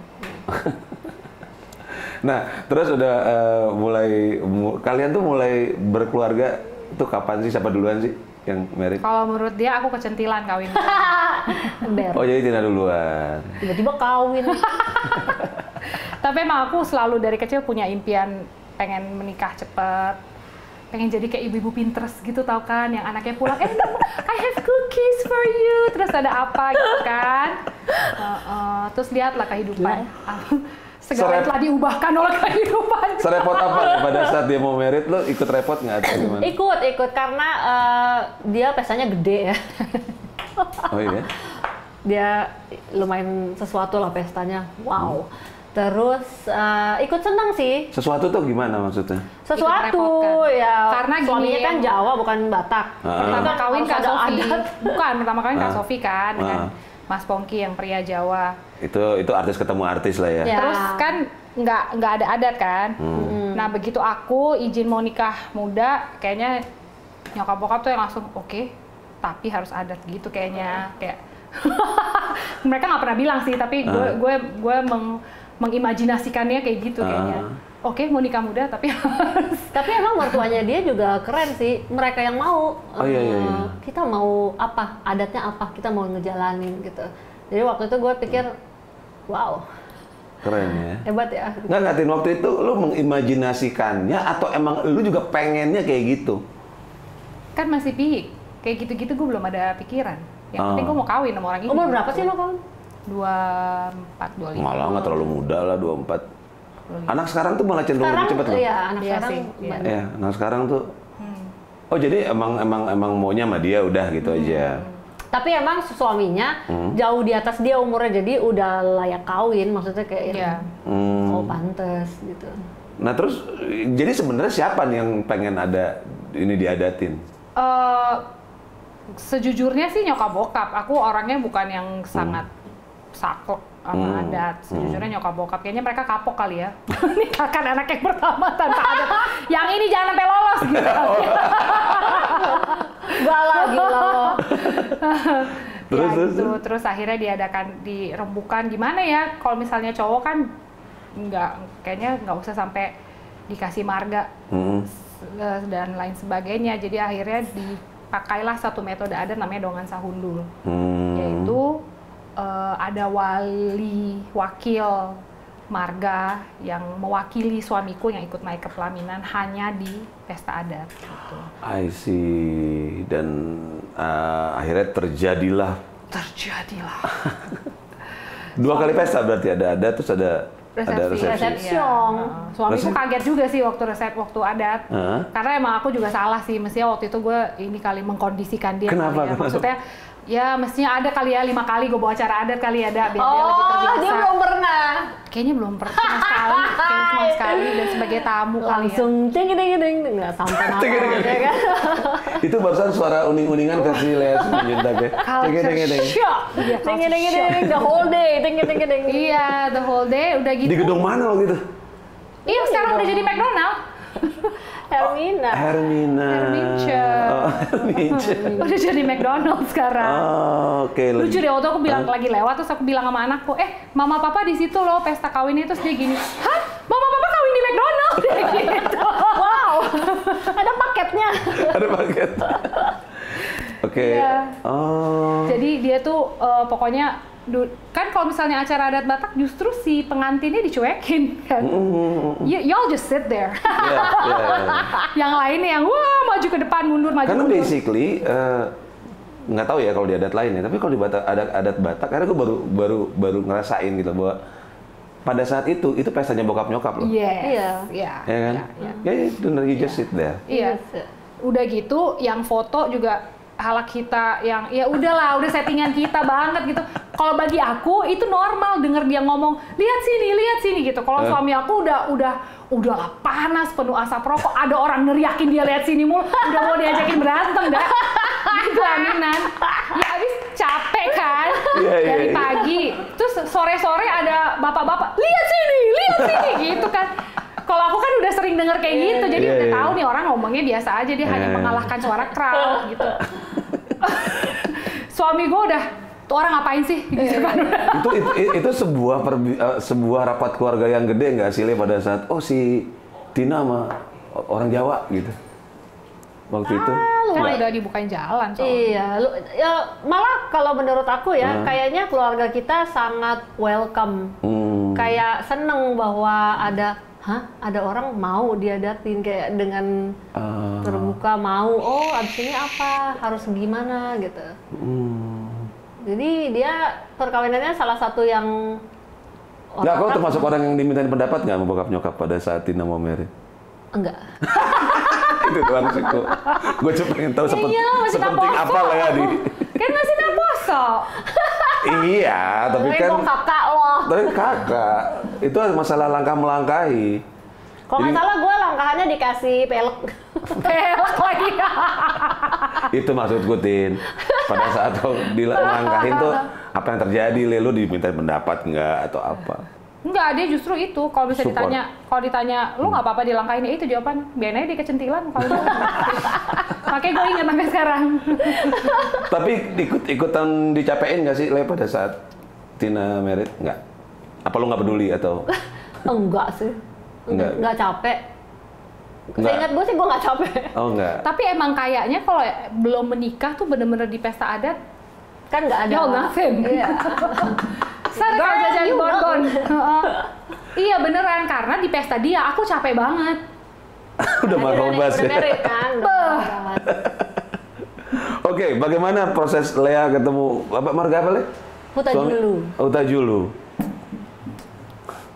Nah, terus udah uh, mulai, mu- kalian tuh mulai berkeluarga tuh kapan sih? Siapa duluan sih yang married? Kalau menurut dia aku kecentilan kawin. Ember. Oh, jadi Tina duluan. Tiba-tiba kawin. Tapi emang aku selalu dari kecil punya impian pengen menikah cepet, pengen jadi kayak ibu-ibu Pinterest gitu tau kan, yang anaknya pulang, eh I have cookies for you, terus ada apa gitu kan. Uh, uh, terus lihatlah kehidupan. Segala yang Serep- telah diubahkan oleh kehidupan. Serepot apa nih pada saat dia mau married? Lo ikut repot nggak atau gimana? Ikut, ikut karena eh, dia pestanya gede ya. Oh iya? Dia lumayan sesuatu lah pestanya. Wow. Terus eh, ikut senang sih. Sesuatu tuh gimana maksudnya? Sesuatu merepotkan. ya. Karena gini, suaminya kan yang- Jawa bukan Batak. Ah. Pertama Kan kawin harus Kak ada Sofi, adat. bukan pertama kawin Kak Ah. Sofi kan dengan Ah. Mas Pongki yang pria Jawa. Itu itu artis ketemu artis lah ya. Ya. Terus kan nggak nggak ada adat kan. Hmm. Nah begitu aku izin mau nikah muda, kayaknya nyokap bokap tuh yang langsung oke, tapi harus adat gitu kayaknya. Kayak mereka nggak pernah bilang sih, tapi gue Ah. gue gue meng, mengimajinasikannya kayak gitu kayaknya. Ah. Oke mau nikah muda tapi harus. Tapi emang mertuanya dia juga keren sih. Mereka yang mau. Oh, iya, iya, iya. eh, Kita mau apa? Adatnya apa? Kita mau ngejalanin gitu. Jadi waktu itu gue pikir, wow, Keren ya. hebat ya. Nggak ngatin waktu itu lu mengimajinasikannya atau emang lu juga pengennya kayak gitu? Kan masih pi, kayak gitu-gitu gue belum ada pikiran. Yang penting Ah. gue mau kawin sama orang ini. Umur berapa gitu. sih lo kawan? dua puluh empat, dua puluh lima. Malah nggak terlalu muda lah, dua puluh empat. Anak sekarang tuh malah cenderung Sekarang, lebih cepet loh. iya anak Iya sekarang sih, iya. banyak. Ya, anak sekarang tuh. Hmm. Oh jadi emang emang emang maunya sama dia udah gitu aja. Tapi emang suaminya hmm. jauh di atas dia umurnya, jadi udah layak kawin, maksudnya kayak yeah. hmm. oh pantes gitu. Nah terus, jadi sebenarnya siapa nih yang pengen ada ini diadatin? Uh, sejujurnya sih nyokap bokap. Aku orangnya bukan yang sangat hmm. saklek sama hmm. adat. Sejujurnya hmm. nyokap bokap, kayaknya mereka kapok kali ya. Nikahkan anak yang pertama tanpa adat. Yang ini jangan sampai lolos gitu. Gak lagi loh. Terus, ya, terus, gitu. Terus akhirnya diadakan, dirembukan. Gimana ya, kalau misalnya cowok kan nggak, kayaknya nggak usah sampai dikasih marga hmm. dan lain sebagainya. Jadi akhirnya dipakailah satu metode adat namanya dongan sahundul. Hmm. Yaitu uh, ada wali wakil marga yang mewakili suamiku yang ikut naik ke pelaminan hanya di pesta adat. Gitu. I see. Dan uh, akhirnya terjadilah. Terjadilah. Dua kali pesta berarti, ada adat terus ada resepsi. Ada resepsi. Resepsi. Ya. Uh, suamiku Resep- kaget juga sih waktu resep waktu adat. Uh-huh. Karena emang aku juga salah sih. Mestinya waktu itu gue ini kali mengkondisikan dia. Kenapa? Kali ya. Kenapa? Maksudnya ya mestinya ada kali ya, lima kali gue bawa acara adat kali ada biar dia lebih Oh, terbiasa. dia belum pernah. Kayaknya belum pernah, cuma sekali, kayaknya cuma sekali dan sebagai tamu kali ya. Langsung ding ding ding ding, nggak sampai nama ya kan? Itu barusan suara uning-uningan versi Lea Simanjuntak ya. Culture shock. Iya, Ding ding ding ding, the whole day, ding ding ding ding. Iya, the whole day udah gitu. Di gedung mana waktu itu? Iya, sekarang udah jadi McDonald. Hermina. Hermina. Hermince. Oh, Hermince. Udah jadi McDonald sekarang. Oh, oke. Okay. Lucu deh, waktu aku bilang lagi lewat, terus aku bilang sama anakku, eh, mama papa di situ loh pesta kawinnya, terus dia gini, hah? Mama papa kawin di McDonald? Gitu. Wow, ada paketnya. Ada paket. Oke. Okay. Iya. Oh. Jadi dia tuh uh, pokoknya Du, kan kalau misalnya acara adat Batak justru si pengantinnya dicuekin kan, mm-hmm. y- y'all just sit there. Yeah, yeah, yeah. Yang lainnya yang wah maju ke depan mundur maju. Karena mundur. basically nggak uh, tahu ya kalau di adat lain ya, tapi kalau di Batak, adat adat Batak, karena gue baru baru baru ngerasain gitu bahwa pada saat itu itu pestanya bokap nyokap loh. Yes. Iya. Iya. Ya kan? Ya, ya, bener, you just sit there. Iya. Udah gitu, yang foto juga halak kita yang ya udahlah, udah settingan kita banget gitu. Kalau bagi aku itu normal denger dia ngomong lihat sini, lihat sini gitu. Kalau eh. suami aku udah udah udah panas penuh asap rokok, ada orang neriakin dia lihat sini mulu, udah mau diajakin berantem dah. Di pelaminan. Ya abis capek kan yeah, yeah, dari pagi. Terus sore-sore ada bapak-bapak lihat sini, lihat sini gitu kan. Kalau aku kan udah sering denger kayak yeah, gitu, jadi yeah, udah yeah. tahu nih orang ngomongnya biasa aja, dia yeah. hanya mengalahkan suara crowd gitu. Suami gue udah, tuh orang ngapain sih? Gitu kan. itu, itu itu sebuah perbi, uh, sebuah rapat keluarga yang gede nggak sih Le pada saat oh si Tina sama orang Jawa gitu waktu ah, itu? Kan udah dibukain jalan soalnya. Iya, lu, ya, malah kalau menurut aku ya, hmm. kayaknya keluarga kita sangat welcome, hmm. kayak seneng bahwa ada hah, ada orang mau diadatin kayak dengan uh. terbuka mau, oh abis ini apa, harus gimana gitu. Hmm. Jadi dia perkawinannya salah satu yang... Nggak, kau termasuk orang yang dimintain pendapat nggak sama bokap nyokap pada saat Tina mau married? Enggak. Itu doang sih gue. Gue cuma pengen tahu sepet, iya, sepenting apa lah ya di... Kan masih naposo. Iya, tapi kan... Itu kakak loh. Tapi kakak, itu masalah langkah melangkahi. Kalau nggak salah gue langkahannya dikasih pelek. Pelek lagi. Itu maksudku, Tin. Pada saat kau dilangkahin tuh, apa yang terjadi? Le, lu diminta pendapat nggak atau apa? Enggak, dia justru itu. Kalau bisa Support. ditanya, kalau ditanya, lu nggak apa-apa dilangkahin, ya itu jawaban. Biarin aja dia kecentilan. Kalau makanya gue ingat sampai sekarang. Tapi ikut-ikutan dicapein nggak sih, Le, pada saat Tina married? Nggak? Apa lu nggak peduli atau? Enggak sih. Enggak, enggak capek. Seingat gue sih gue nggak capek. Oh enggak. Tapi emang kayaknya kalau belum menikah tuh bener-bener di pesta adat kan nggak ada. Yo nothing. Iya. Sana kalau jajan bonbon. Iya beneran, karena di pesta dia aku capek banget. Udah marah bas ya. Kan, Oke, bagaimana proses Lea ketemu apa marga apa Le? Hutajulu. Hutajulu.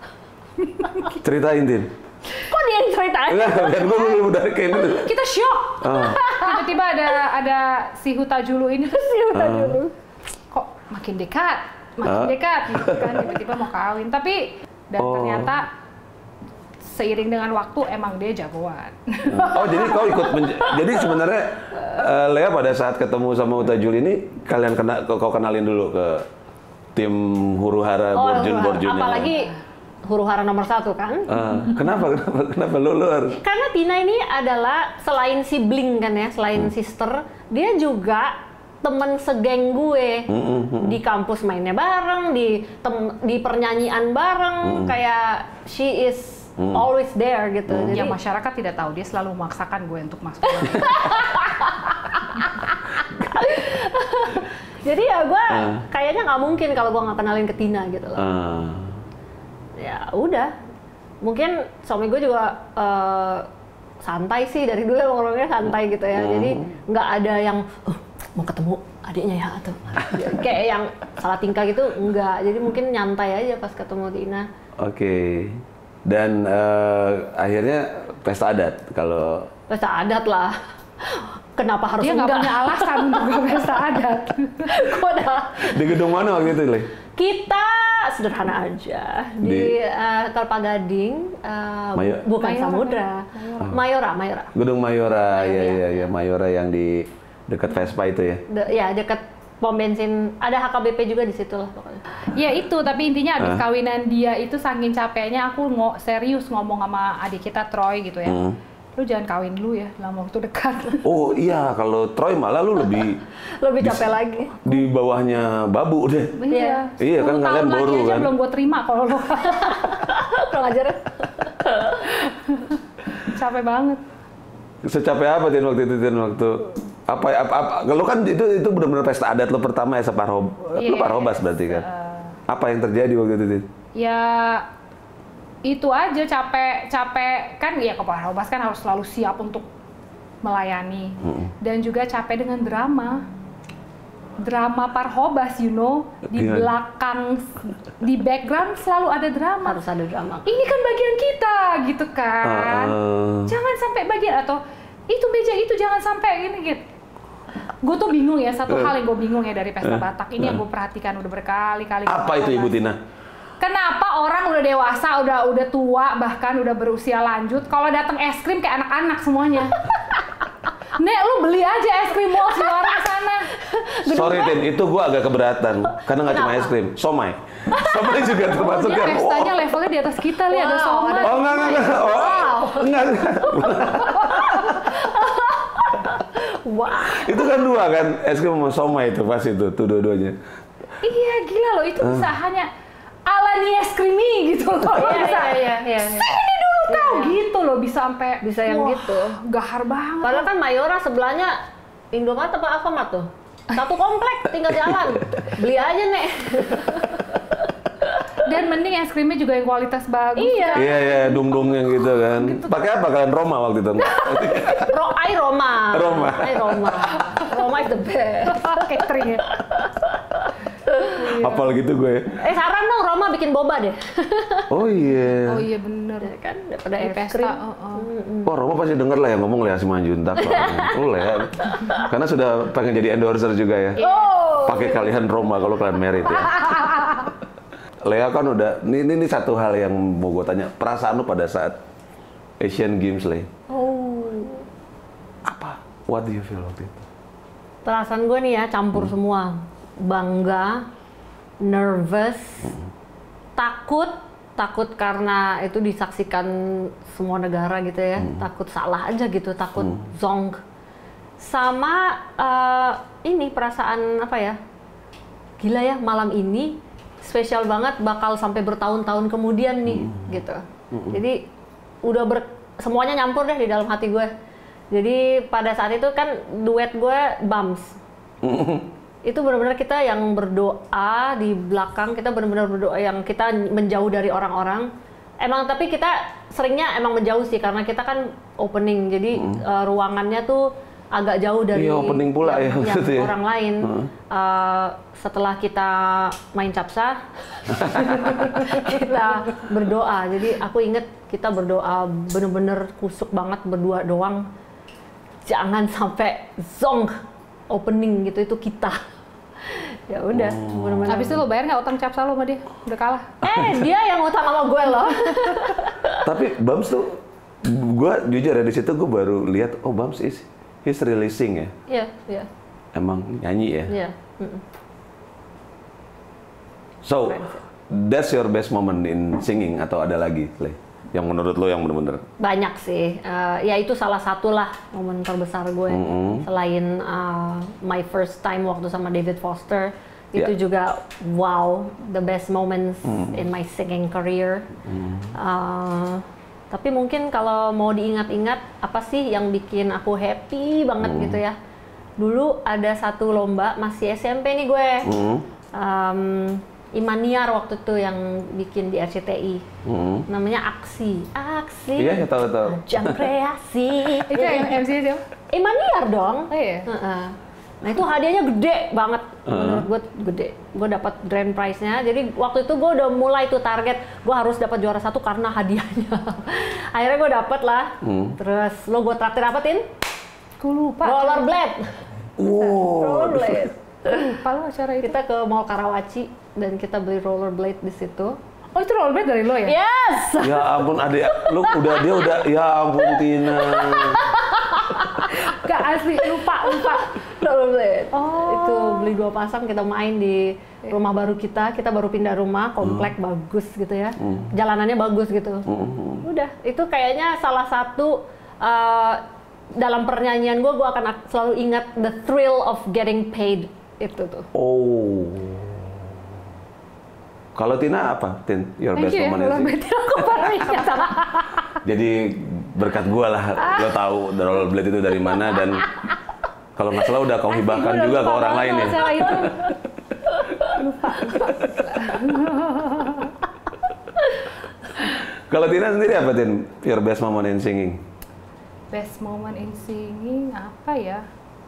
Ceritain, Tin. Kok dia yang ceritain? Enggak, biar gue dulu dari kayak itu. Kita shock. Ah. Tiba-tiba ada ada si Hutajulu ini tuh Si Hutajulu. kok makin dekat, makin Ah. dekat gitu kan, tiba-tiba mau kawin. Tapi dan Oh. ternyata seiring dengan waktu emang dia jagoan. Oh, jadi kau ikut menj- jadi sebenarnya eh, Lea pada saat ketemu sama Hutajul ini kalian kena kau kau kenalin dulu ke tim huru-hara Oh, borjun huru-hara. borjunnya. Apalagi huru-hara nomor satu kan? Ah, kenapa kenapa kenapa lu, lu harus Karena Tina ini adalah selain sibling kan ya, selain Hmm. sister, dia juga temen segeng gue. Hmm, hmm, hmm. Di kampus mainnya bareng, di tem- di pernyanyian bareng, Hmm. kayak she is always there gitu. Jadi Ya masyarakat tidak tahu, dia selalu memaksakan gue untuk masuk. jadi ya gue Ah. kayaknya nggak mungkin kalau gue nggak kenalin ke Tina gitu loh. Ah. Ya udah, mungkin suami gue juga eh, santai sih dari dulu, emang orangnya santai gitu ya. Jadi nggak ada yang "Oh, mau ketemu adiknya ya atau kayak yang salah tingkah gitu, enggak. Jadi mungkin nyantai aja pas ketemu Tina. Oke. Dan eh, akhirnya pesta adat kalau Pesta adat lah. Kenapa harus Dia nggak enggak? punya alasan untuk nggak pesta adat. Kok dah? di gedung mana waktu itu, Le? Kita sederhana aja di, Di- eh, Kelapa Gading, eh, Mayo- bukan Mayora, Samudra, Mayora, Mayora. Gedung Mayora, ya iya. ya ya Mayora yang di dekat Vespa itu ya. De- ya dekat pom bensin, ada H K B P juga di situ lah pokoknya. Ya itu, tapi intinya abis Ah. kawinan dia itu saking capeknya, aku ngo serius ngomong sama adik kita Troy gitu ya. Hmm. Lu jangan kawin dulu ya dalam waktu dekat. Oh iya, kalau Troy malah lu lebih Lebih capek lagi. di bawahnya Babu deh. Iya. Iya, kan sepuluh kalian tahun lagi boru, aja kan? belum gue terima kalau lo Kurang ajar. capek banget. Secapek apa Tin waktu itu Tin waktu apa apa, apa kalau kan itu itu benar-benar pesta adat lo pertama ya separoh Iya, lo parobas berarti kan. Apa yang terjadi waktu itu Tin? Ya itu aja, capek capek kan ya, kepala Robas kan harus selalu siap untuk melayani. Dan juga capek dengan drama. Drama Parhobas, you know, di Iya. belakang, di background selalu ada drama. Harus ada drama. Ini kan bagian kita, gitu kan. Uh, Jangan sampai bagian, atau itu meja itu jangan sampai gini gitu. Gue tuh bingung ya, satu Eh. hal yang gue bingung ya dari pesta Eh. Batak ini yang gue perhatikan udah berkali-kali. apa itu Ibu Tina? Kenapa orang udah dewasa, udah udah tua, bahkan udah berusia lanjut, kalau datang es krim kayak anak-anak semuanya. Nek, lu beli aja es krim Walls di luar sana. Sorry Tin, itu gua agak keberatan karena nggak cuma Kenapa? es krim, somai. Somai juga termasuk Dia kan. pestanya levelnya di atas kita, lihat ada Wow, somai. Oh enggak enggak enggak. Oh, enggak enggak. Wah. Itu kan dua kan, es krim sama somai itu pas itu, tuh dua-duanya. Iya, gila loh, itu bisa hanya ala nih es krimi gitu loh. Iya, Bisa. iya, iya, iya. Ini dulu tahu gitu loh, bisa sampai Bisa yang wah, gitu. Gahar banget. Padahal kan Mayora sebelahnya Indomaret apa Alfamart tuh? Satu komplek, tinggal jalan. Beli aja, Nek. Dan mending es krimnya juga yang kualitas bagus. Iya. Iya iya, dung-dung yang gitu kan. Pakai apa kalian Roma waktu itu? Ro I Roma. Roma. I Roma. Roma is the best. Catering ya. Hafal gitu gue. Eh saran dong Roma bikin boba deh. Oh iya. Oh iya bener. Ya kan daripada Di es pesta. krim. Oh, oh. Wah, Roma pasti denger lah ya ngomong Lea Simanjuntak soalnya. Oh, Lea. Karena sudah pengen jadi endorser juga ya. Oh. Pakai kalian Roma kalau kalian merit ya. Lea kan udah, ini, ini, ini satu hal yang mau gue tanya. Perasaan lu pada saat Asian Games, Le? Oh. Apa? What do you feel waktu itu? Perasaan gue nih ya campur semua. Bangga, nervous, takut, takut karena itu disaksikan semua negara gitu ya. Takut salah aja gitu, takut zonk. Sama eh, ini perasaan apa ya? Gila ya, malam ini spesial banget, bakal sampai bertahun-tahun kemudian nih gitu. Jadi udah ber, semuanya nyampur deh di dalam hati gue. Jadi pada saat itu kan duet gue Bams. Itu benar-benar kita yang berdoa di belakang, kita benar-benar berdoa yang kita menjauh dari orang-orang. Emang tapi kita seringnya emang menjauh sih karena kita kan opening, jadi uh, ruangannya tuh agak jauh dari Iya, opening pula yang, ya, yang maksudnya. orang lain. Uh, setelah kita main capsa, kita berdoa. Jadi aku inget kita berdoa bener-bener kusuk banget berdua doang. jangan sampai zonk opening gitu, itu kita. Ya udah, Oh. bener-bener. Habis itu lo bayar nggak utang capsa lo sama dia? Udah kalah. Eh, dia yang utang sama gue loh. Tapi Bams tuh, gue jujur ya di situ gue baru lihat, oh Bams is he's releasing ya. Iya, iya, Emang nyanyi ya. iya. Mm-mm. So, that's your best moment in singing atau ada lagi, Le? Yang menurut lo yang bener-bener? Banyak sih. Eh, ya itu salah satu lah momen terbesar gue. Mm-hmm. Selain eh, my first time waktu sama David Foster, itu Yeah. juga wow, the best moments Mm. in my singing career. Mm. Eh, tapi mungkin kalau mau diingat-ingat, apa sih yang bikin aku happy banget Mm. gitu ya? Dulu ada satu lomba, masih S M P nih gue. Mm. Um, Imaniar waktu itu yang bikin di R C T I. Mm. Namanya Aksi. Aksi. Iya, tahu tahu. Ajang kreasi. Itu yang M C siapa? Imaniar dong. Oh iya. Heeh. Nah itu hadiahnya gede banget. Menurut gue gede. Gue dapat grand prize-nya. Jadi waktu itu gue udah mulai tuh target. Gue harus dapat juara satu karena hadiahnya. Akhirnya gue dapet lah. Hmm. Terus lo gue traktir apa, Tin? Gue lupa. Rollerblade. Wow. Rollerblade. Lupa lo acara itu. Kita ke Mall Karawaci dan kita beli rollerblade di situ. Oh itu rollerblade dari lo ya? Yes. Ya ampun adik, lu udah dia udah, ya ampun Tina. Gak asli, lupa, lupa. Rollerblade. Oh. Itu beli dua pasang, kita main di rumah baru kita. Kita baru pindah rumah, komplek bagus gitu ya. Jalanannya bagus gitu. Udah, itu kayaknya salah satu uh, dalam pernyanyian gue, gue akan ak- selalu ingat the thrill of getting paid itu tuh. Oh. Kalau Tina apa, Tin? Your Thank best you ya, moment in singing? rollerblade. Aku baru ingat sama. Jadi berkat gua lah, lo tahu rollerblade itu dari mana dan kalau nggak salah udah kau hibahkan Gua udah juga ke lupa orang banget lain ya. masalah itu. Kalau Tina sendiri apa, Tin? Your best moment in singing? Best moment in singing apa ya?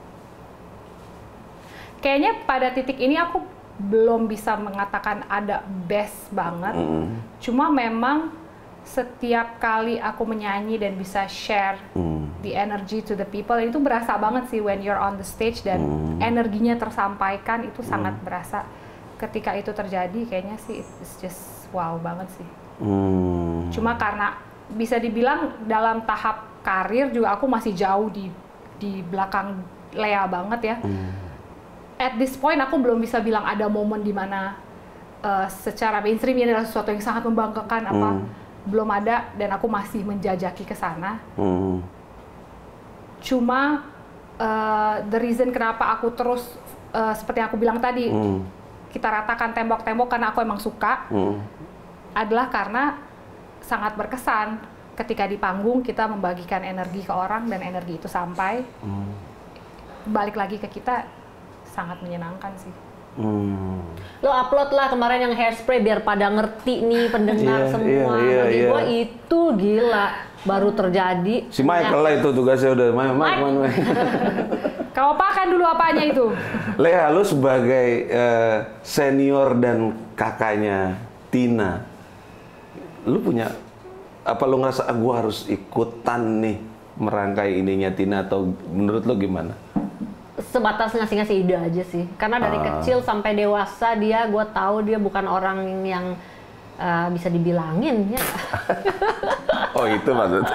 Kayaknya pada titik ini aku belum bisa mengatakan ada best banget. Mm. Cuma memang setiap kali aku menyanyi dan bisa share Mm. the energy to the people, itu berasa banget sih when you're on the stage dan Mm. energinya tersampaikan, itu sangat berasa. Ketika itu terjadi kayaknya sih it's just wow banget sih. Mm. Cuma karena bisa dibilang dalam tahap karir juga aku masih jauh di di belakang Lea banget ya. Mm. At this point aku belum bisa bilang ada momen di mana uh, secara mainstream ini adalah sesuatu yang sangat membanggakan apa. Mm. Belum ada dan aku masih menjajaki ke sana. Mm. Cuma uh, the reason kenapa aku terus uh, seperti yang aku bilang tadi, Mm. kita ratakan tembok-tembok karena aku emang suka, Mm. adalah karena sangat berkesan ketika di panggung kita membagikan energi ke orang dan energi itu sampai Mm. balik lagi ke kita, sangat menyenangkan sih. Mm. Lo upload lah kemarin yang Hairspray biar pada ngerti nih pendengar Iya, semua. iya, iya, Bagi iya. gua itu gila baru terjadi. Si Michael lah itu tugasnya udah, Mike, Mike, Mike, Mike. Kau apakan dulu apanya itu? Lea, lu sebagai eh, senior dan kakaknya Tina, lu punya apa, lu ngerasa ah, gua harus ikutan nih merangkai ininya Tina, atau menurut lu gimana? Sebatas ngasih-ngasih ide aja sih. Karena dari Ah. kecil sampai dewasa dia, gua tahu dia bukan orang yang uh, bisa dibilangin ya. Oh itu maksudnya.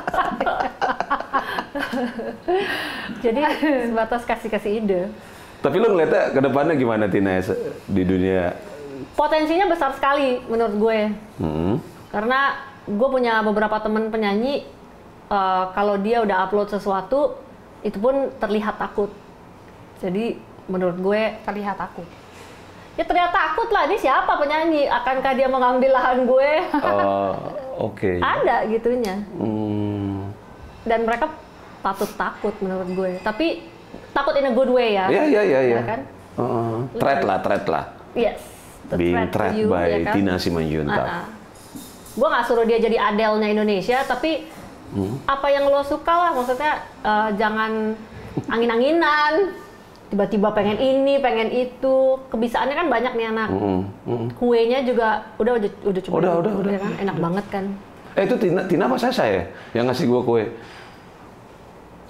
Jadi sebatas kasih-kasih ide. Tapi lu ngeliatnya ke depannya gimana Tina ya, se- di dunia? Potensinya besar sekali menurut gue. Hmm. Karena gue punya beberapa temen penyanyi, uh, kalau dia udah upload sesuatu, itu pun terlihat takut. Jadi menurut gue, Terlihat aku. ya terlihat takut lah, ini siapa penyanyi? Akankah dia mengambil lahan gue? Oh, oke. Ada gitunya. Hmm. Dan mereka patut takut menurut gue. Tapi takut in a good way ya. Iya iya iya. Ya iya. kan? Uh, threat lah, threat lah. Yes. the Being threat to threat you, by ya kan? Tina Simanjuntak. Uh-uh. Gue nggak suruh dia jadi Adele-nya Indonesia, tapi Hmm. apa yang lo suka lah, maksudnya uh, jangan angin-anginan, tiba-tiba pengen ini, pengen itu. Kebisaannya kan banyak nih anak. Mm, mm. Kuenya juga udah udah udah coba. Udah, udah, udah. Ya kan? Enak banget kan. Eh itu Tina, Tina apa Sasa ya yang ngasih gua kue?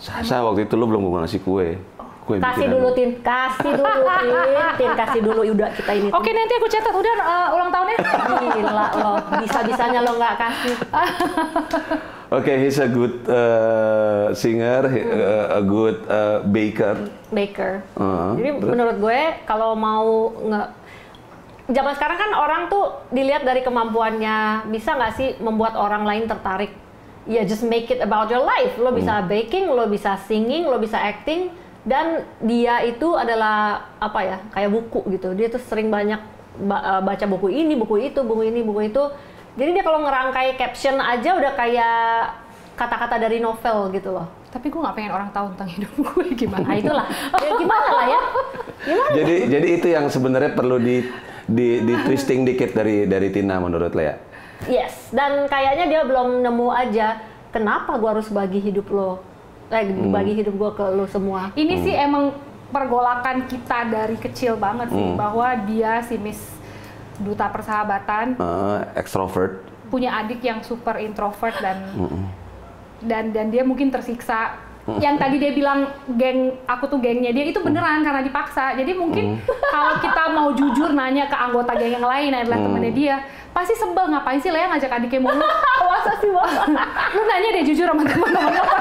Sasa waktu itu lu belum gua ngasih kue. Kue Kasih bikinan dulu lu. Tin, kasih dulu Tin, Tin kasih dulu udah kita ini. Oke, nanti aku catat udah uh, ulang tahunnya. Gila lo, bisa-bisanya lo nggak kasih. Oke, okay, he's a good uh, singer, he- uh, a good uh, baker. Baker. Uh, Jadi terus? menurut gue kalau mau nge zaman sekarang kan orang tuh dilihat dari kemampuannya, bisa nggak sih membuat orang lain tertarik? Ya just make it about your life. Lo bisa baking, lo bisa singing, lo bisa acting, dan dia itu adalah apa ya, kayak buku gitu. Dia tuh sering banyak ba- uh, baca buku ini, buku itu, buku ini, buku itu. Jadi dia kalau ngerangkai caption aja udah kayak kata-kata dari novel gitu loh. Tapi gue nggak pengen orang tahu tentang hidup gue gimana. Nah itulah, ya gimana lah ya? Gimana? Jadi jadi itu yang sebenarnya perlu di di, di twisting dikit dari dari Tina menurut Lea. Yes, dan kayaknya dia belum nemu aja kenapa gua harus bagi hidup lo, eh bagi hidup gua ke lo semua. Ini sih emang pergolakan kita dari kecil banget sih, bahwa dia si Miss Duta Persahabatan Uh, extrovert. punya adik yang super introvert dan dan dan dia mungkin tersiksa. Yang tadi dia bilang geng aku tuh gengnya dia itu beneran karena dipaksa. Jadi mungkin kalau kita mau jujur nanya ke anggota geng yang lain adalah temennya dia, pasti sebel, ngapain sih Lea ngajak adiknya mulu? Masa sih Bang? Lu nanya deh jujur sama teman-teman lo.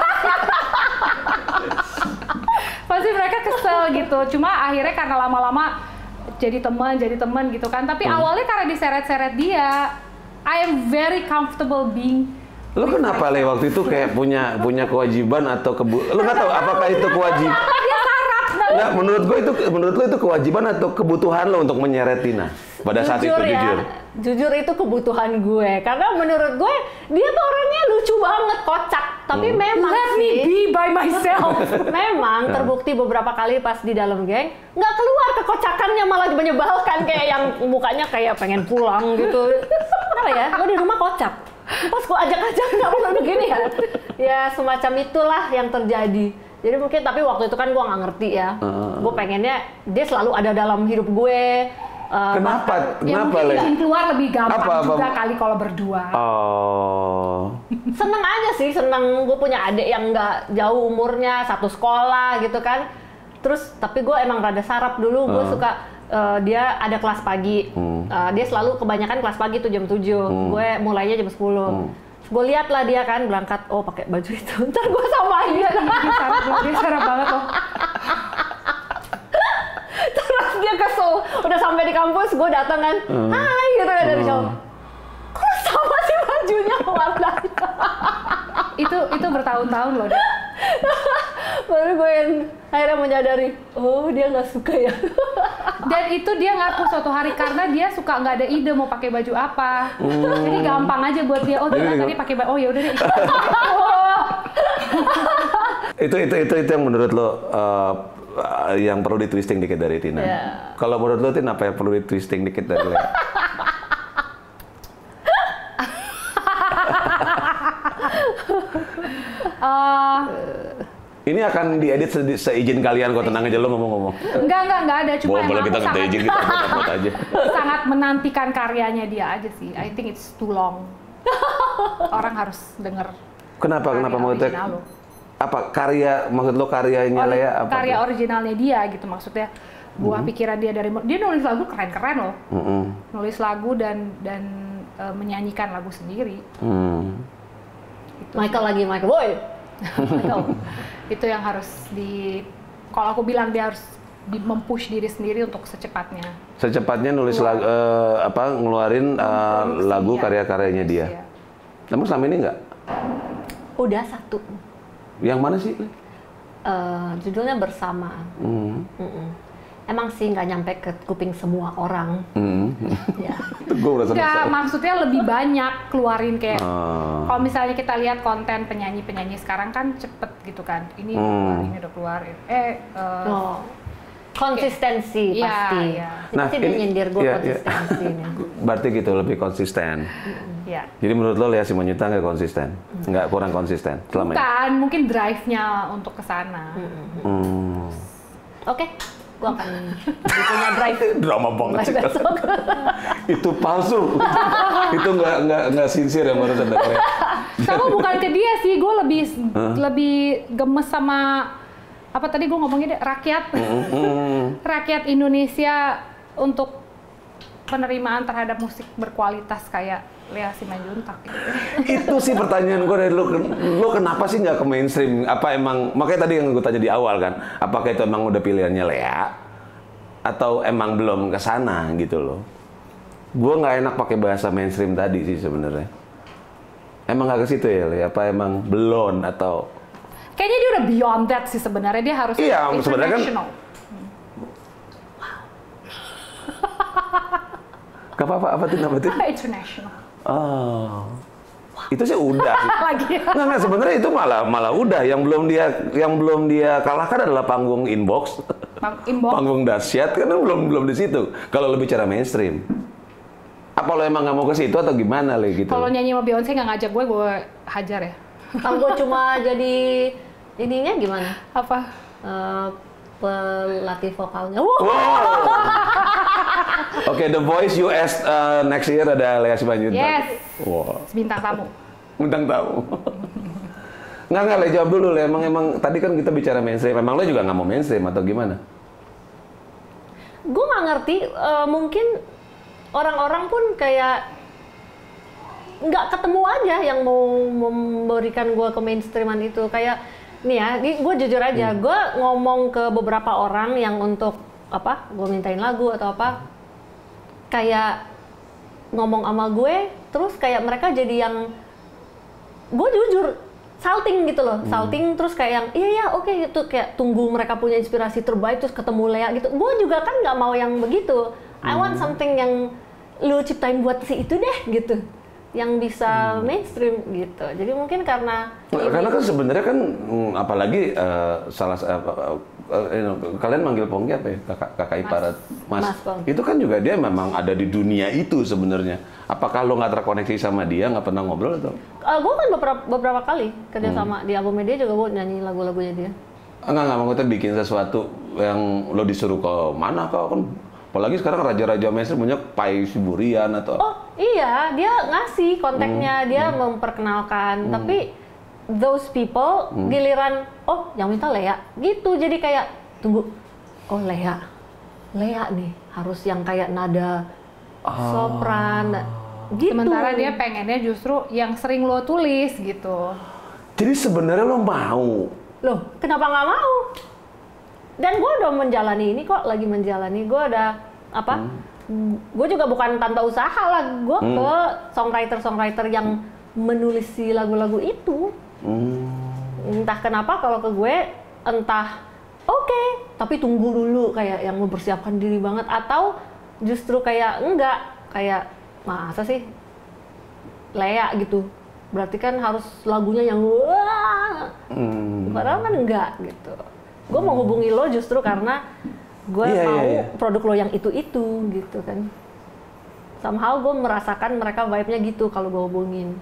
Pasti mereka kesel gitu. Cuma akhirnya karena lama-lama jadi teman, jadi teman gitu kan. Tapi awalnya karena diseret-seret dia, I am very comfortable being. Lu kenapa Le waktu itu kayak punya punya kewajiban atau kebu lu nggak tahu apakah itu kewajiban? Dia sarap. Nggak, menurut gue itu menurut lu itu kewajiban atau kebutuhan lo untuk menyeret Tina pada saat itu ya, jujur. Jujur itu kebutuhan gue, karena menurut gue dia tuh orangnya lucu banget, kocak. Tapi memang Let me sih, be by myself. memang terbukti beberapa kali pas di dalam geng nggak keluar kekocakannya, malah menyebalkan, kayak yang mukanya kayak pengen pulang gitu. Kenapa ya? Gue di rumah kocak. Pas gue ajak-ajak nggak pernah begini ya. Ya semacam itulah yang terjadi. Jadi mungkin, tapi waktu itu kan gue nggak ngerti ya. Uh. Gue pengennya dia selalu ada dalam hidup gue. Uh, Kenapa? Ya Kenapa mungkin Le? bikin keluar lebih gampang Apa, apa? juga kali kalau berdua. Oh. Seneng aja sih, seneng. Gue punya adik yang nggak jauh umurnya, satu sekolah gitu kan. Terus tapi gue emang rada sarap dulu. Gue Uh. suka uh, dia ada kelas pagi. Hmm. Uh, dia selalu kebanyakan kelas pagi tuh jam tujuh. Hmm. Gue mulainya jam sepuluh. Hmm. Gue lihat lah dia kan berangkat, oh pakai baju itu. Ntar gue samain. Dia sarap, dia sarap banget loh. Terus dia kesel. Udah sampai di kampus, gue datang kan, Hmm. hai gitu kan dari Hmm. cowok. Kok sama sih bajunya warnanya? Itu itu bertahun-tahun loh. Dia. Baru gue yang akhirnya menyadari, oh dia nggak suka ya. Dan itu dia ngaku suatu hari karena dia suka nggak ada ide mau pakai baju apa. Jadi gampang aja buat dia. Oh dia Jadi- tadi pakai baju. Oh ya udah deh. Oh. Itu itu itu itu yang menurut lo uh, yang perlu ditwisting dikit dari Tina. Ya. Kalau menurut lo Tina apa yang perlu ditwisting dikit dari Lea? Eh, Ini akan diedit se seizin kalian kok, tenang aja lo ngomong-ngomong. enggak enggak enggak ada. Cuma Boleh boleh emang kita aku minta sangat, izin, kita upload aja. sangat menantikan karyanya dia aja sih. I think it's too long. Orang harus denger. Kenapa? karya Kenapa maksudnya? original lo. Apa karya maksud lo karyanya Ori- Lea apa? karya tuh? originalnya dia gitu maksudnya. Buah pikiran dia dari dia nulis lagu keren-keren loh. Mm-mm. Nulis lagu dan dan eh, menyanyikan lagu sendiri. Hmm. Michael lagi, Michael boy. Michael. Itu yang harus di kalau aku bilang dia harus di, mempush diri sendiri untuk secepatnya. Secepatnya nulis lagu, eh, apa ngeluarin eh, Memproduksi, lagu ya. karya-karyanya dia. Iya. Namun selama ini enggak? Udah satu. Yang mana sih? Eh, judulnya Bersama. Hmm. Mm-mm. Emang sih nggak nyampe ke kuping semua orang. Hmm. Ya. Itu gue udah Enggak, selesai. maksudnya lebih banyak keluarin kayak Ah. kalau misalnya kita lihat konten penyanyi-penyanyi sekarang kan cepet gitu kan. Ini udah Hmm. keluar, ini udah keluar. Eh, eh, Oh. Konsistensi Iya, pasti. iya. Nah, pasti dia ini- nyindir gue iya, iya. konsistensi. nih. Berarti gitu lebih konsisten. ya. Jadi menurut lo Lea Simanjuntak nggak konsisten? Nggak kurang konsisten selama ini? Bukan, mungkin drive-nya untuk ke sana. Hmm. Oke, gue akan punya drive. Drama banget Mulai sih. besok. Itu palsu. Itu nggak nggak nggak sincere yang barusan dari Lea. Sama bukan ke dia sih, gue lebih Huh? lebih gemes sama apa tadi gue ngomongnya deh, rakyat Mm-mm. rakyat Indonesia untuk penerimaan terhadap musik berkualitas kayak Lea Simanjuntak gitu. Itu sih pertanyaan gue dari lu, lu kenapa sih nggak ke mainstream? Apa emang, makanya tadi yang gue tanya di awal kan, apakah itu emang udah pilihannya Lea? Atau emang belum ke sana gitu loh? Gue nggak enak pakai bahasa mainstream tadi sih sebenarnya. Emang nggak ke situ ya Lea? Apa emang belum atau? Kayaknya dia udah beyond that sih sebenarnya, dia harus Iya, sebenarnya kan- international. Gak apa-apa, apa tuh, apa tuh? International. Oh, itu sih udah sih. Lagi ya. Nggak, nggak, sebenarnya itu malah malah udah. Yang belum dia yang belum dia kalahkan adalah panggung inbox, Bang, inbox. panggung dahsyat kan belum belum di situ. Kalau lebih bicara mainstream, apa lo emang nggak mau ke situ atau gimana le gitu? Kalau nyanyi sama Beyonce nggak ngajak gue, gue hajar ya. Kalau gue cuma jadi ininya gimana? Apa? Eh, pelatih vokalnya. Wow. Oke, The Voice U S uh, next year ada Lea Simanjuntak. Yes. Wow. Bintang tamu. Bintang tamu. Nggak, nggak, Le, jawab dulu, Le. Emang, emang, tadi kan kita bicara mainstream. Emang lo juga nggak mau mainstream atau gimana? Gue nggak ngerti. eh, mungkin orang-orang pun kayak nggak ketemu aja yang mau memberikan gue ke mainstreaman itu. Kayak nih ya, gue jujur aja, gue ngomong ke beberapa orang yang untuk apa, gue mintain lagu atau apa, kayak ngomong sama gue, terus kayak mereka jadi yang, gue jujur salting gitu loh, salting terus kayak yang iya ya oke itu kayak tunggu mereka punya inspirasi terbaik terus ketemu Lea gitu. Gue juga kan nggak mau yang begitu. I want something yang lu ciptain buat si itu deh gitu, yang bisa mainstream gitu. Jadi mungkin karena Karena kan sebenarnya kan mm, apalagi uh, salah uh, uh, you know, kalian manggil Pongki apa ya? Kakak, kakak ipar Mas. Mas Pong. Itu kan juga dia memang ada di dunia itu sebenarnya. Apakah lo nggak terkoneksi sama dia, nggak pernah ngobrol atau? uh, gue kan beberapa beberapa kali kerja sama di album media juga, gue nyanyi lagu-lagunya dia. Enggak, enggak, maksudnya bikin sesuatu yang lo disuruh ke mana kau kan? Apalagi sekarang raja-raja mainstream punya Pai Siburian atau? Oh iya, dia ngasih kontaknya, dia memperkenalkan. Tapi those people giliran, oh yang minta Lea, gitu. Jadi kayak tunggu, oh Lea, Lea nih harus yang kayak nada sopran, gitu. Sementara dia pengennya justru yang sering lo tulis gitu. Jadi sebenarnya lo mau? Loh, kenapa nggak mau? Dan gue udah menjalani ini kok, lagi menjalani. Gue ada apa? Hmm. Gue juga bukan tanpa usaha lah. Gue hmm. ke songwriter-songwriter yang menulis si lagu-lagu itu. Hmm. Entah kenapa kalau ke gue, entah oke, okay, tapi tunggu dulu kayak yang mempersiapkan diri banget, atau justru kayak enggak, kayak masa sih Lea gitu. Berarti kan harus lagunya yang wah. Hmm. Padahal kan enggak gitu. Gue mau hubungi lo justru karena gue yeah, mau yeah, yeah. produk lo yang itu-itu gitu kan. Somehow gue merasakan mereka vibe-nya gitu kalau gue hubungin.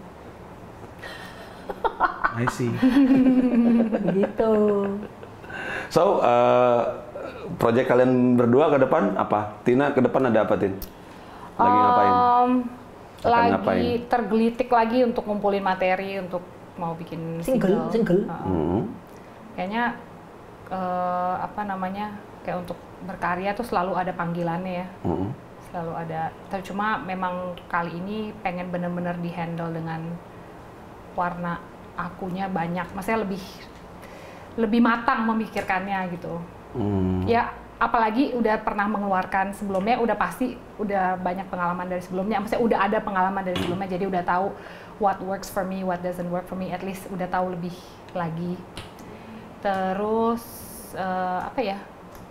I see. Gitu. So, uh, project kalian berdua ke depan apa? Tina ke depan ada apa, Tin? Lagi um, ngapain? Akan lagi ngapain? tergelitik lagi untuk ngumpulin materi untuk mau bikin Single, single. single. Uh, Hmm. Kayaknya uh, apa namanya, kayak untuk berkarya tuh selalu ada panggilannya ya. Hmm. Selalu ada. Tapi cuma memang kali ini pengen bener-bener di-handle dengan warna akunya banyak. Maksudnya lebih lebih matang memikirkannya gitu. Hmm. Ya apalagi udah pernah mengeluarkan sebelumnya, udah pasti udah banyak pengalaman dari sebelumnya. Maksudnya udah ada pengalaman dari sebelumnya, jadi udah tahu what works for me, what doesn't work for me. At least udah tahu lebih lagi. Terus uh, apa ya?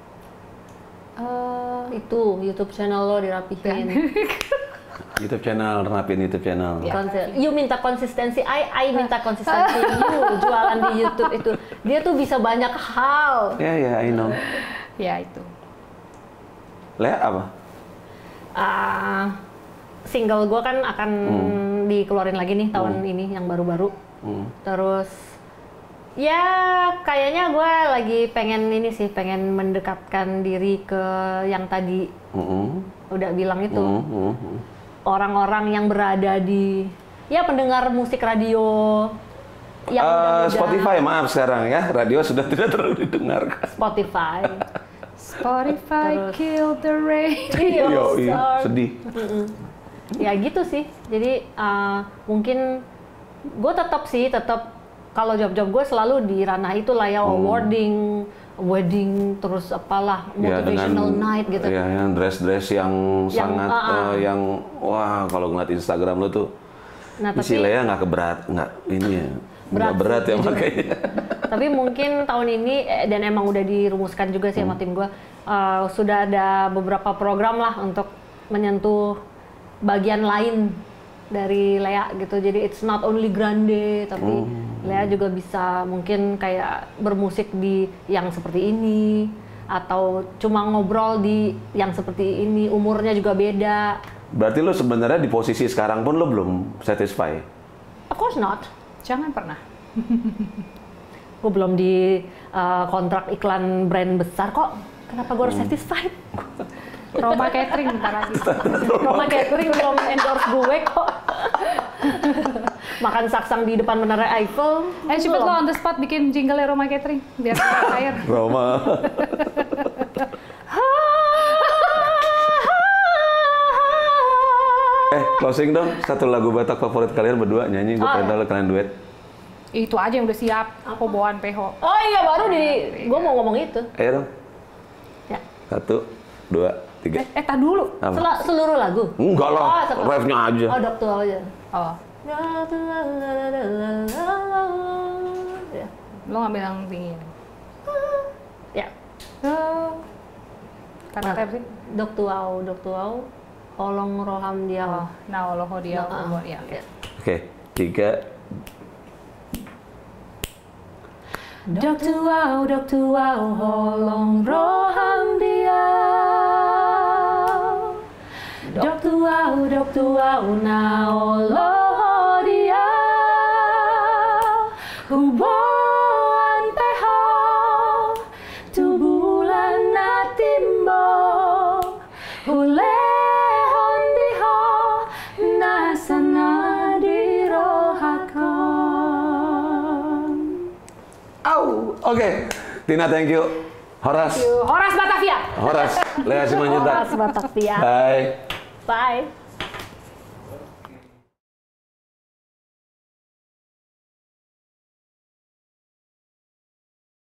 Uh, Itu YouTube channel lo dirapihin. YouTube channel, rapin YouTube channel. Ya. Konsi- you minta konsistensi, I, I minta konsistensi. You jualan di YouTube itu, dia tuh bisa banyak hal. Ya, yeah, ya, yeah, I know. ya itu. Lea apa? Uh, single gue kan akan hmm. dikeluarin lagi nih tahun hmm. ini yang baru-baru. Hmm. Terus ya kayaknya gue lagi pengen ini sih, pengen mendekatkan diri ke yang tadi hmm. udah bilang itu. Hmm. Hmm. Orang-orang yang berada di ya pendengar musik radio yang Eh, muda-muda. Spotify, maaf sekarang ya, radio sudah tidak terlalu didengarkan. Spotify. Spotify Terus. kill the radio. Iya, Yoi, Star. sedih. Mm-mm. Ya gitu sih. Jadi uh, mungkin gue tetap sih tetap kalau job-job gue selalu di ranah itu lah ya, awarding, wedding, terus apalah Ya, motivational dengan, night gitu. Ya, yang dress-dress yang, Yang, sangat, ah, ah. eh, yang wah kalau ngeliat Instagram lu tuh, Nah, isi tapi Lea nggak keberat, nggak ini ya, Berat nggak berat sih, ya jujur. makanya. tapi mungkin tahun ini eh, dan emang udah dirumuskan juga sih sama tim gue, uh, sudah ada beberapa program lah untuk menyentuh bagian lain dari Lea gitu. Jadi it's not only grande, tapi Lea juga bisa mungkin kayak bermusik di yang seperti ini atau cuma ngobrol di yang seperti ini, umurnya juga beda. Berarti lu sebenarnya di posisi sekarang pun lu belum satisfy. Of course not. Jangan pernah. Gue belum di uh, kontrak iklan brand besar kok. Kenapa gue harus satisfied? Roma Catering bentar lagi. Roma Catering belum endorse gue kok. Makan saksang di depan Menara Eiffel. Eh cepet belum. lo on the spot bikin jingle Roma Catering biar kita cair. Roma. eh, closing dong. Satu lagu Batak favorit kalian berdua nyanyi, gue Oh, pengen tahu kalian duet. Itu aja yang udah siap. Koboan P H. Oh iya baru di, gue mau ngomong itu. Ayo dong. Ya. Satu, dua, tiga. Eh, eh tar dulu. Apa? Sel- seluruh lagu. Enggak lah, Oh, satu. ref-nya aja. Oh dokter aja. Oh, Ya. lo ngambil yang tinggi. Ya. Oh. Kata apa sih? Dok tuau, dok tuau, holong roham dia. Oh, nah Allah dia. Nah, Oh, ya. ya. Oke, tiga. Dok tuau, dok tuau, holong roham dia. Dok tuau, dok tuau, na Allah dia. Hubuan peho, tu bulan na timbo. Hule hondiho, nasana dirohakon. Au, oke. Tina, thank you. Horas, Horas Batavia. Horas, Lea Simanjuntak. Horas Batavia. Bye. Bye.